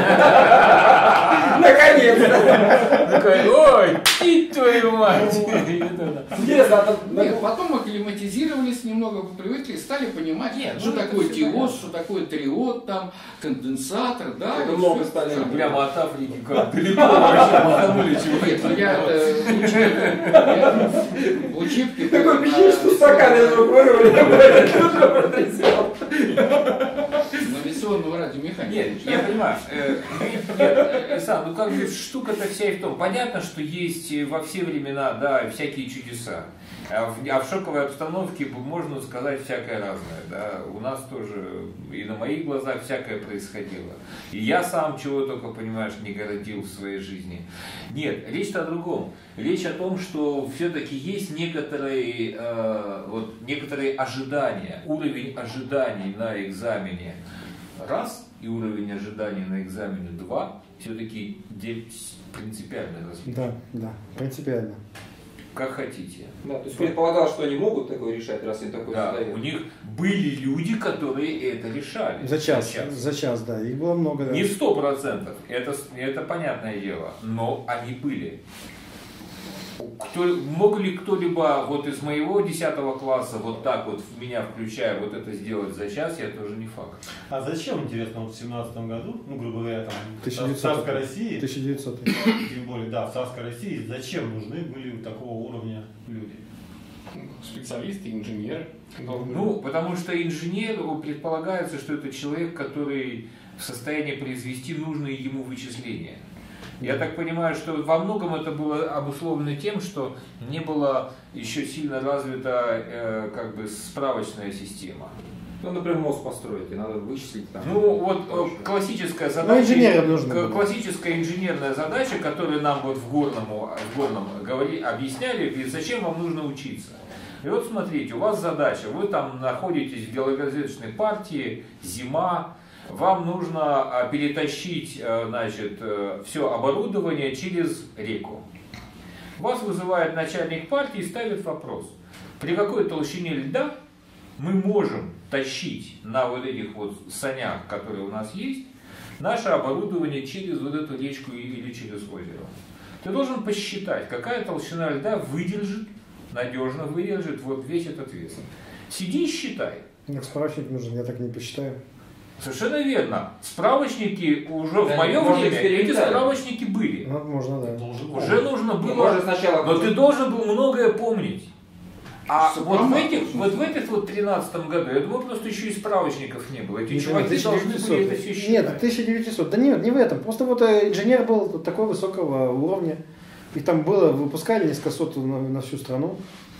Наконец-то! Такой, ой, и твою мать. Интересно, а там- Нет, потом акклиматизировались немного, привыкли, стали понимать, Нет, что ну, это такое всё диод, понятно. что такое триод, там, конденсатор, да. Это и много всё. стали. Прямо от Африки как далеко вообще маханули чего. Нет, ну я э, в учебке, я в учебке Такой на- пищишь, что стакан из рук вырвали, тоже протрезвел. на авиационного радиомеханика. Нет, я понимаю. Э, Нет, э, Сам, ну как бы штука-то вся и в том. Понятно, что есть во все времена, да, всякие чудеса. А в, а в шоковой обстановке можно сказать всякое разное. Да. У нас тоже и на моих глазах всякое происходило. И я сам чего только, понимаешь, не городил в своей жизни. Нет, речь-то о другом. Речь о том, что все-таки есть некоторые, э, вот, некоторые ожидания, уровень ожиданий на экзамене раз и уровень ожиданий на экзамене два все-таки принципиально разные. Да, да, принципиально. Как хотите. Да, то есть предполагал, что они могут такое решать, раз они такое Да, задают. у них были люди, которые это решали. За час, за час, да, их было много. Да. Не в сто процентов, это, это понятное дело, но они были. Кто, мог ли кто-либо вот из моего десятого класса вот так вот, в меня включая, вот это сделать за час, я тоже не факт. А зачем, интересно, вот в семнадцатом году, ну, грубо говоря, там, тысяча в девятьсотый. царской России, тысяча девятьсотый. тем более, да, в царской России, зачем нужны были такого уровня люди? Специалисты, инженеры. Ну, потому что инженеру предполагается, что это человек, который в состоянии произвести нужные ему вычисления. Я так понимаю, что во многом это было обусловлено тем, что не была еще сильно развита э, как бы справочная система. Ну, например, мост построить, и надо вычислить там. Ну, вот э, классическая Ну, задача, инженерам нужно к- было. классическая инженерная задача, которую нам вот в горном, в горном говори, объясняли, говорит, зачем вам нужно учиться. И вот смотрите, у вас задача, вы там находитесь в геологоразведочной партии, зима, вам нужно а, перетащить, а, значит, все оборудование через реку. Вас вызывает начальник партии и ставит вопрос, при какой толщине льда мы можем тащить на вот этих вот санях, которые у нас есть, наше оборудование через вот эту речку или через озеро. Ты должен посчитать, какая толщина льда выдержит, надежно выдержит вот весь этот вес. Сиди и считай. Мне справочник нужен, я так не посчитаю. Совершенно верно. Справочники уже Да, в мое можно время, эти экспериментально. справочники были. Ну, можно, да. Уже нужно было, Можно сначала... но ты должен был многое помнить. А Что вот в, сама этих, должен вот в этих вот тринадцатом году, я думаю, просто еще и справочников не было. Эти Не, чуваки тысяча должны девятьсот. были это все считать. Нет, тысяча девятьсот. Да нет, не в этом. Просто вот э, инженер был такого высокого уровня. И там было, выпускали несколько сот на, на всю страну.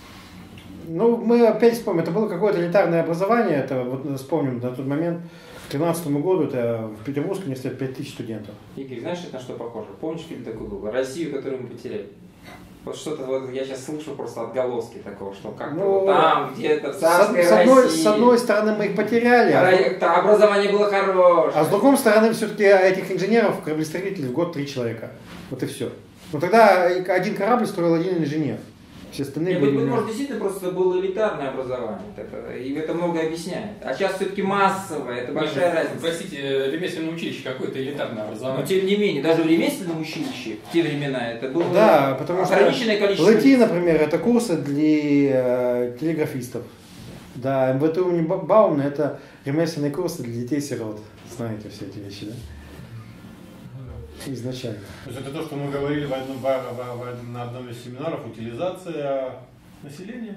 Ну, мы опять вспомним, это было какое-то элитарное образование. Это вот вспомним на тот момент. К тринадцатому году это в Петербургском университете пять тысяч студентов. Игорь, знаешь, это на что похоже? Помнишь фильм такой был? Россию, которую мы потеряли. Вот что-то вот я сейчас слышу просто отголоски такого, что как-то Ну, вот там где-то в С, царской с одной, России. с одной стороны мы их потеряли, а, Ра- там образование было хорошее. а с другой стороны все-таки этих инженеров, кораблестроителей в год три человека. Вот и все. Но тогда один корабль строил один инженер. Все остальные Нет, были... быть, у него- может, действительно просто было элитарное образование, это, и это многое объясняет. А сейчас все-таки массовое, это большая Нет, разница. Простите, ремесленное училище какое-то элитарное Но образование. тем не менее, даже в ремесленном училище в те времена это было Да, потому что ограниченное количество. ЛЭТИ, например, это курсы для э, телеграфистов. Да, эм вэ тэ имени Ба- Баумана это ремесленные курсы для детей-сирот. Знаете все эти вещи, да? Изначально. То есть это то, что мы говорили в одном, в- в- в- на одном из семинаров, утилизация населения.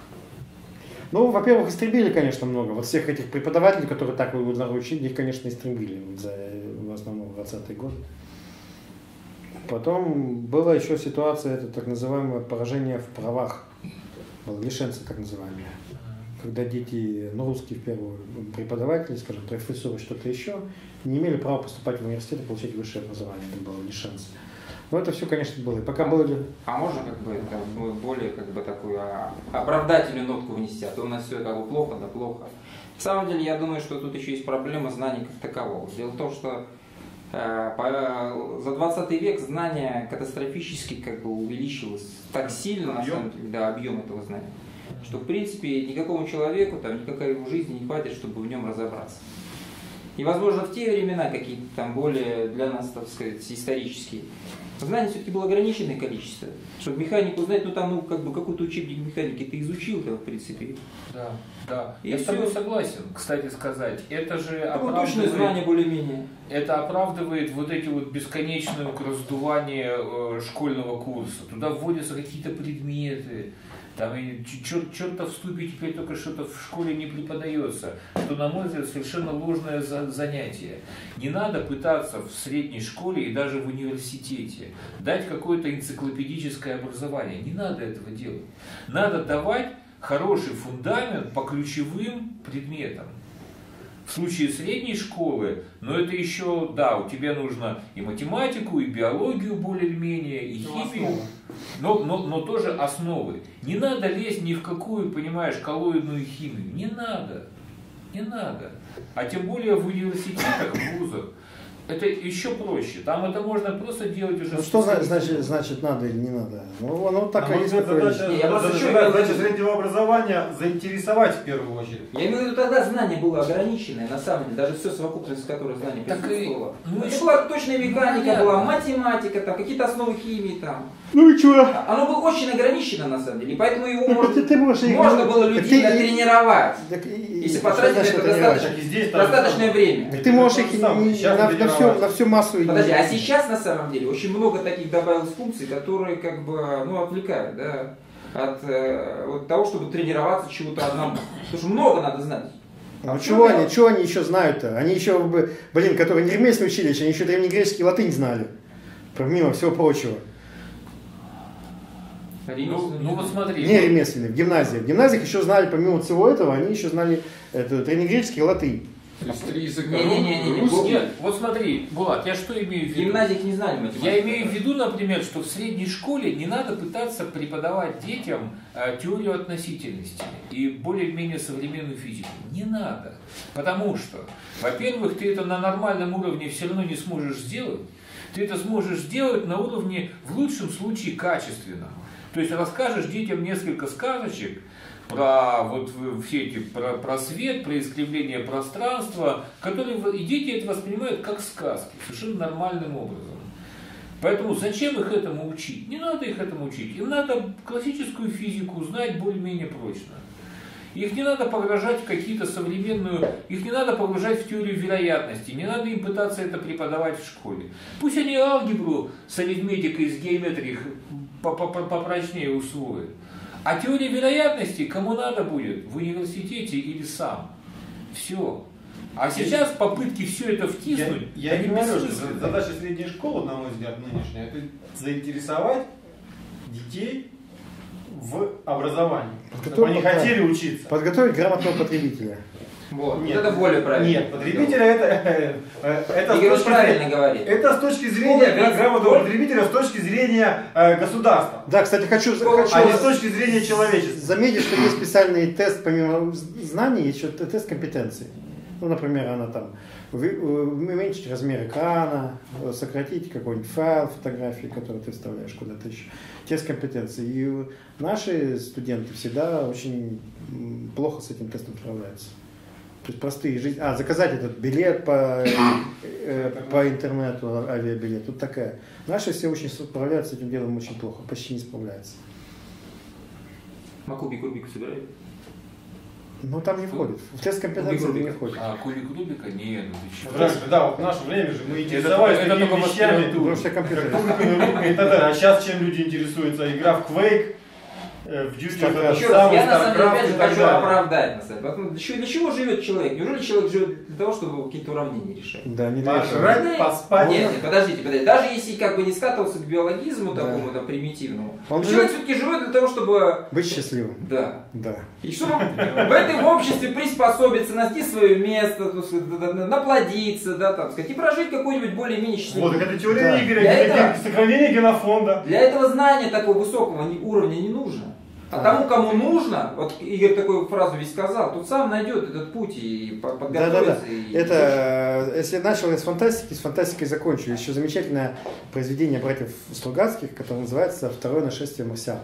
Ну, во-первых, истребили, конечно, много. Вот всех этих преподавателей, которые так его учили, их, конечно, истребили за, в основном, в двадцатые годы. Потом была еще ситуация, это так называемое поражение в правах. Было лишенцы так называемые. Когда дети, ну, русские в первую, преподаватели, скажем, профессоры, что-то еще, не имели права поступать в университет и получать высшее образование. Это было лишенцы. Но это все, конечно, было. И пока были... А можно как бы это, ну, более как бы такую а, оправдательную нотку внести, а то у нас все как бы плохо, да плохо. На самом деле, я думаю, что тут еще есть проблема знаний как такового. Дело в том, что э, по, за двадцатый век знание катастрофически как бы увеличилось так сильно, на самом деле, да, объем этого знания, что в принципе никакому человеку, там, никакой его жизни не хватит, чтобы в нем разобраться. И, возможно, в те времена, какие-то там более для нас, так сказать, исторические, знаний все-таки было ограниченное количество. Чтобы механику знать, ну там, ну, как бы какой-то учебник механики ты изучил, там, в принципе. Да, да. И Я с всё. тобой согласен, кстати сказать. Это же Такое точное знание оправдывает, более-менее. это оправдывает вот эти вот бесконечное раздувание э, школьного курса. Туда вводятся какие-то предметы. Там и черт, черта в ступе теперь только что-то в школе не преподается, что, на мой взгляд, совершенно ложное за- занятие. Не надо пытаться в средней школе и даже в университете дать какое-то энциклопедическое образование. Не надо этого делать. Надо давать хороший фундамент по ключевым предметам. В случае средней школы, но это еще, да, у тебя нужно и математику, и биологию более-менее, и химию, но, но, но тоже основы. Не надо лезть ни в какую, понимаешь, коллоидную химию. Не надо. Не надо. А тем более в университетах, в вузах. Это еще проще. Там это можно просто делать уже... Ну, что зна- значит, значит надо или не надо? Ну, оно так На и мой есть. взгляд, такое задача, Не, я просто задача- считаю, задача что- среднего образования заинтересовать в первую очередь. Я имею в виду, тогда знание было ограниченное, на самом деле, даже все совокупность, которой знание Так и- присутствовало. ну и это что? была точная механика, Понятно. была математика, там, какие-то основы химии там. Ну и чего? Оно было очень ограничено на самом деле, и поэтому его Ну, можно, ты- ты можешь их- можно было так людей ты- натренировать, Так и- если что потратить на значит это тренировать? достаточно, Так и здесь то же достаточное самое. время. Так ты можешь их То же самое. не- Сейчас на, на всю, тренировать. на всю массу... и- Подожди, а сейчас на самом деле очень много таких добавилось функций, которые как бы, ну, отвлекают, да, от э, вот того, чтобы тренироваться чему-то одному. Потому что много надо знать. Ну чего они, чего они еще знают-то? Они еще, бы- блин, которые не ремесленное училище, они еще древнегреческий латынь знали. Помимо всего прочего. Ну, ну вот смотри. Не ремесленные, в гимназии. В гимназиях еще знали, помимо всего этого, они еще знали это, древнегреческий и латынь. То есть три языка. Не-не-не, Русский. Нет, вот смотри, Булат, я что имею в В виду? гимназиях не знали математику. Я имею в виду, например, что в средней школе не надо пытаться преподавать детям э, теорию относительности и более-менее современную физику. Не надо. Потому что, во-первых, ты это на нормальном уровне все равно не сможешь сделать. Ты это сможешь сделать на уровне, в лучшем случае, качественном. То есть расскажешь детям несколько сказочек про вот все эти про, про свет, про искривление пространства, которые и дети это воспринимают как сказки, совершенно нормальным образом. Поэтому зачем их этому учить? Не надо их этому учить. Им надо классическую физику знать более-менее прочно. Их не надо погружать в какие-то современную, их не надо погружать в теорию вероятности, не надо им пытаться это преподавать в школе. Пусть они алгебру с арифметикой, с геометрией попрочнее усвоят. А теория вероятности кому надо будет, в университете или сам. Все. А сейчас попытки все это втиснуть, Я, я они не говорю, что бессмысленны. задача средней школы, на мой взгляд, нынешняя, это заинтересовать детей в образовании. Чтобы они хотели учиться. Подготовить грамотного потребителя. Вот, Нет, вот это более правильно. Нет, потребителя это, это, Игорь с точки правильно зрения, говорит. это с точки зрения гра- грамотного потребителя, с точки зрения э, государства, Да, кстати, хочу, а не с хочу точки зрения человечества. заметить, что есть специальный тест, помимо знаний, есть еще тест компетенции. Ну, например, она там вы- уменьшить размер экрана, сократить какой-нибудь файл фотографии, который ты вставляешь куда-то еще. Тест компетенции. И наши студенты всегда очень м, плохо с этим тестом справляются. То есть простые жизни. А, заказать этот билет по, э, по интернету, авиабилет. Тут такая. Наши все очень справляются с этим делом очень плохо, почти не справляются. На кубик Рубика собирают? Ну там не входит. В тест компетенции Кубик не Рубика. входит. А кубик Рубика? Нет, ну ты чё? Раньше, да, вот в наше время же мы Это- интересовались это такими только в вещами, аспирантуре. Потому что компьютер. кубиками, рубками и так далее. А сейчас чем люди интересуются? Игра в Quake, э, в Duty, Starcraft. этот Еще раз, самый я на самом деле StarCraft опять и же так хочу далее. оправдать на самом деле. Потому что Для чего живет человек? Неужели человек живет для того, чтобы какие-то уравнения решать? Да, не для этого. Пожрать, поспать. Нет, нет, подождите, подождите. Даже если как бы не скатывался к биологизму Да. такому там примитивному, Он то человек живет- все-таки живет для того, чтобы Быть счастливым. да. Да. И чтобы в этом обществе приспособиться, найти свое место, так сказать, да, да, наплодиться, да, там, сказать, и прожить какой-нибудь более-менее счастливый. Вот, так это теория Да. Игоря, Для ген- этого- сохранение генофонда. Для этого знания такого высокого не- уровня не нужно. А тому, кому нужно, вот Игорь такую фразу ведь сказал, тот сам найдет этот путь и по- Да, да, да. подготовится. и- Это, э, если начал я с фантастики, с фантастикой закончу. Еще замечательное произведение братьев Стругацких, которое называется «Второе нашествие марсиан».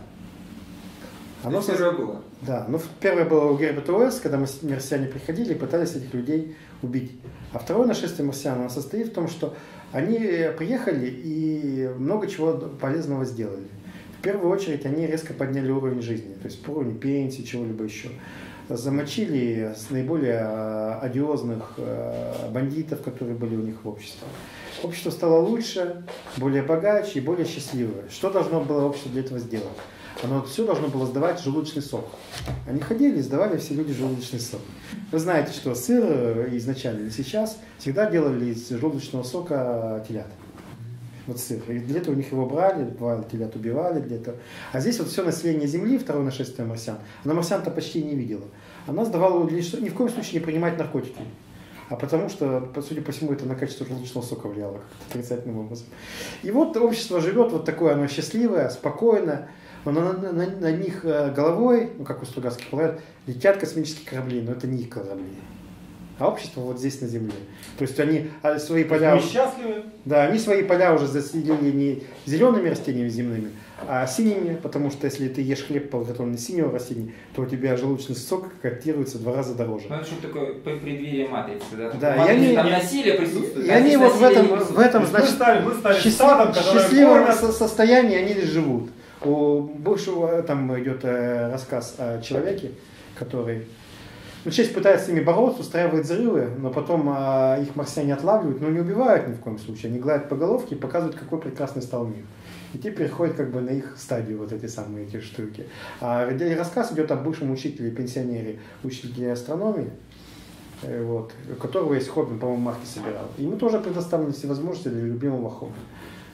Оно Это первое было. Да, ну первое было у Герберта Уэллса, когда мас- марсиане приходили и пытались этих людей убить. А второе нашествие марсиан оно состоит в том, что они приехали и много чего полезного сделали. В первую очередь они резко подняли уровень жизни, то есть уровень пенсии, чего-либо еще. Замочили с наиболее э, одиозных э, бандитов, которые были у них в обществе. Общество стало лучше, более богаче и более счастливое. Что должно было общество для этого сделать? Оно все должно было сдавать желудочный сок. Они ходили и сдавали все люди желудочный сок. Вы знаете, что сыр изначально и сейчас всегда делали из желудочного сока телят. Вот сыр. И для этого у них его брали, бывало, телят убивали для этого. А здесь вот все население Земли, второе нашествие марсиан, она марсиан-то почти не видела. Она сдавала лишь, ни в коем случае не принимать наркотики. А потому что, судя по всему, это на качество желудочного сока влияло как-то отрицательным образом. И вот общество живет вот такое, оно счастливое, спокойное, но на, на, на, на них головой, ну как у Стругацких говорят, летят космические корабли, но это не их корабли. А общество вот здесь на Земле. То есть они свои поля... Мы счастливы. Да, они свои поля уже заселили не зелеными растениями земными, а синими, потому что если ты ешь хлеб, подготовленный из синего растения, то у тебя желудочный сок котируется в два раза дороже. Ну, это что такое преддверие матрицы, да? Да, Матрица, и они- там и- насилие присутствует. И а они здесь вот в насилие этом, не в присутствует. этом Мы значит, стали, мы стали счастлив- стадом, которое счастливом кормят. со- состоянии они лишь живут. У бывшего там идет э, рассказ о человеке, который ну, честь пытается с ними бороться, устраивает взрывы, но потом а, их марсиане отлавливают, но не убивают ни в коем случае. Они гладят по головке и показывают, какой прекрасный стал мир. И те переходят как бы на их стадию вот эти самые эти штуки. А рассказ идет о бывшем учителе, пенсионере, учителе астрономии, э, вот, у которого есть хобби, по-моему, марки собирал. Ему тоже предоставлены все возможности для любимого хобби.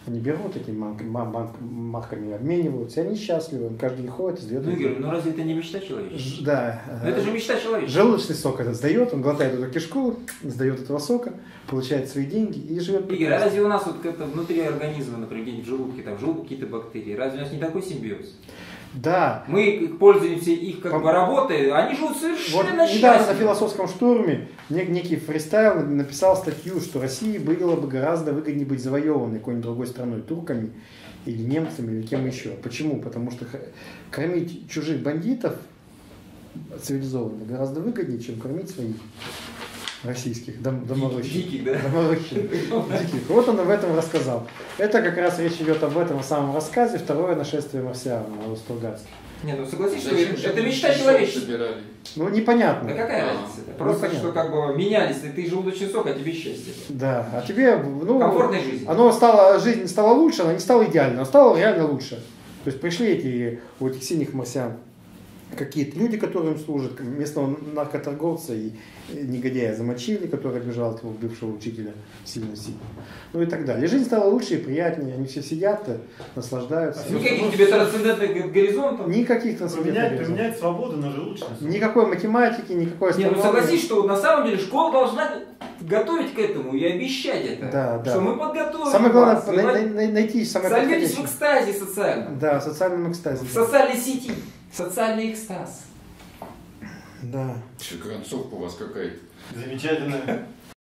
Они берут этими марками, обмениваются, и они счастливы. Он каждый день ходит и сдает. Ну, Игорь, ну разве это не мечта человеческая? Да. Но это же мечта человеческая. Желудочный сок этот сдает, он глотает эту кишку, сдает этого сока, получает свои деньги и живет. Игорь, а разве у нас вот это внутри организма, например, где-нибудь в желудке, там, в желудке какие-то бактерии, разве у нас не такой симбиоз? Да. Мы пользуемся их как По... бы работой, они живут совершенно вот недавно на счастливо. философском штурме нек- некий фристайл написал статью, что России было бы гораздо выгоднее быть завоеванной какой-нибудь другой страной, турками или немцами, или кем еще. Почему? Потому что кормить чужих бандитов цивилизованно гораздо выгоднее, чем кормить своих российских дом, доморощенных. Диких, да? Доморощенных. Диких. Вот он об этом рассказал. Это как раз речь идет об этом самом рассказе «Второе нашествие марсиан» на Стругацких. Не, ну согласись, что Зачем это, же это мы мечта часов человеческая. собирали? Ну, непонятно. Да какая А, разница? Просто непонятно. что как бы менялись, ты желудочный сок, а тебе счастье. Да, а тебе, ну, Комфортной жизни. оно стало, жизнь стала лучше, она не стала идеальной, она стала реально лучше. То есть пришли эти, у этих синих марсиан какие-то люди, которые им служат, местного наркоторговца и негодяя замочили, который обижал этого бывшего учителя сильно-сильно. Ну и так далее. И жизнь стала лучше и приятнее, они все сидят, наслаждаются. Никаких тебе трансцендентных горизонтов. Никаких трансцендентных Поменять, горизонтов. поменять свободу на желудочность. Никакой математики, никакой Не, ну астрономии. согласись, что на самом деле школа должна готовить к этому и обещать это. Да, да. Что мы подготовим Самое главное, вас, най- вы най- най- найти самое сольетесь в подходящее. экстазе социальном. Да, в социальном экстазе. В социальной сети. Социальный экстаз. Да. Что, концовка у вас какая-то. Замечательно.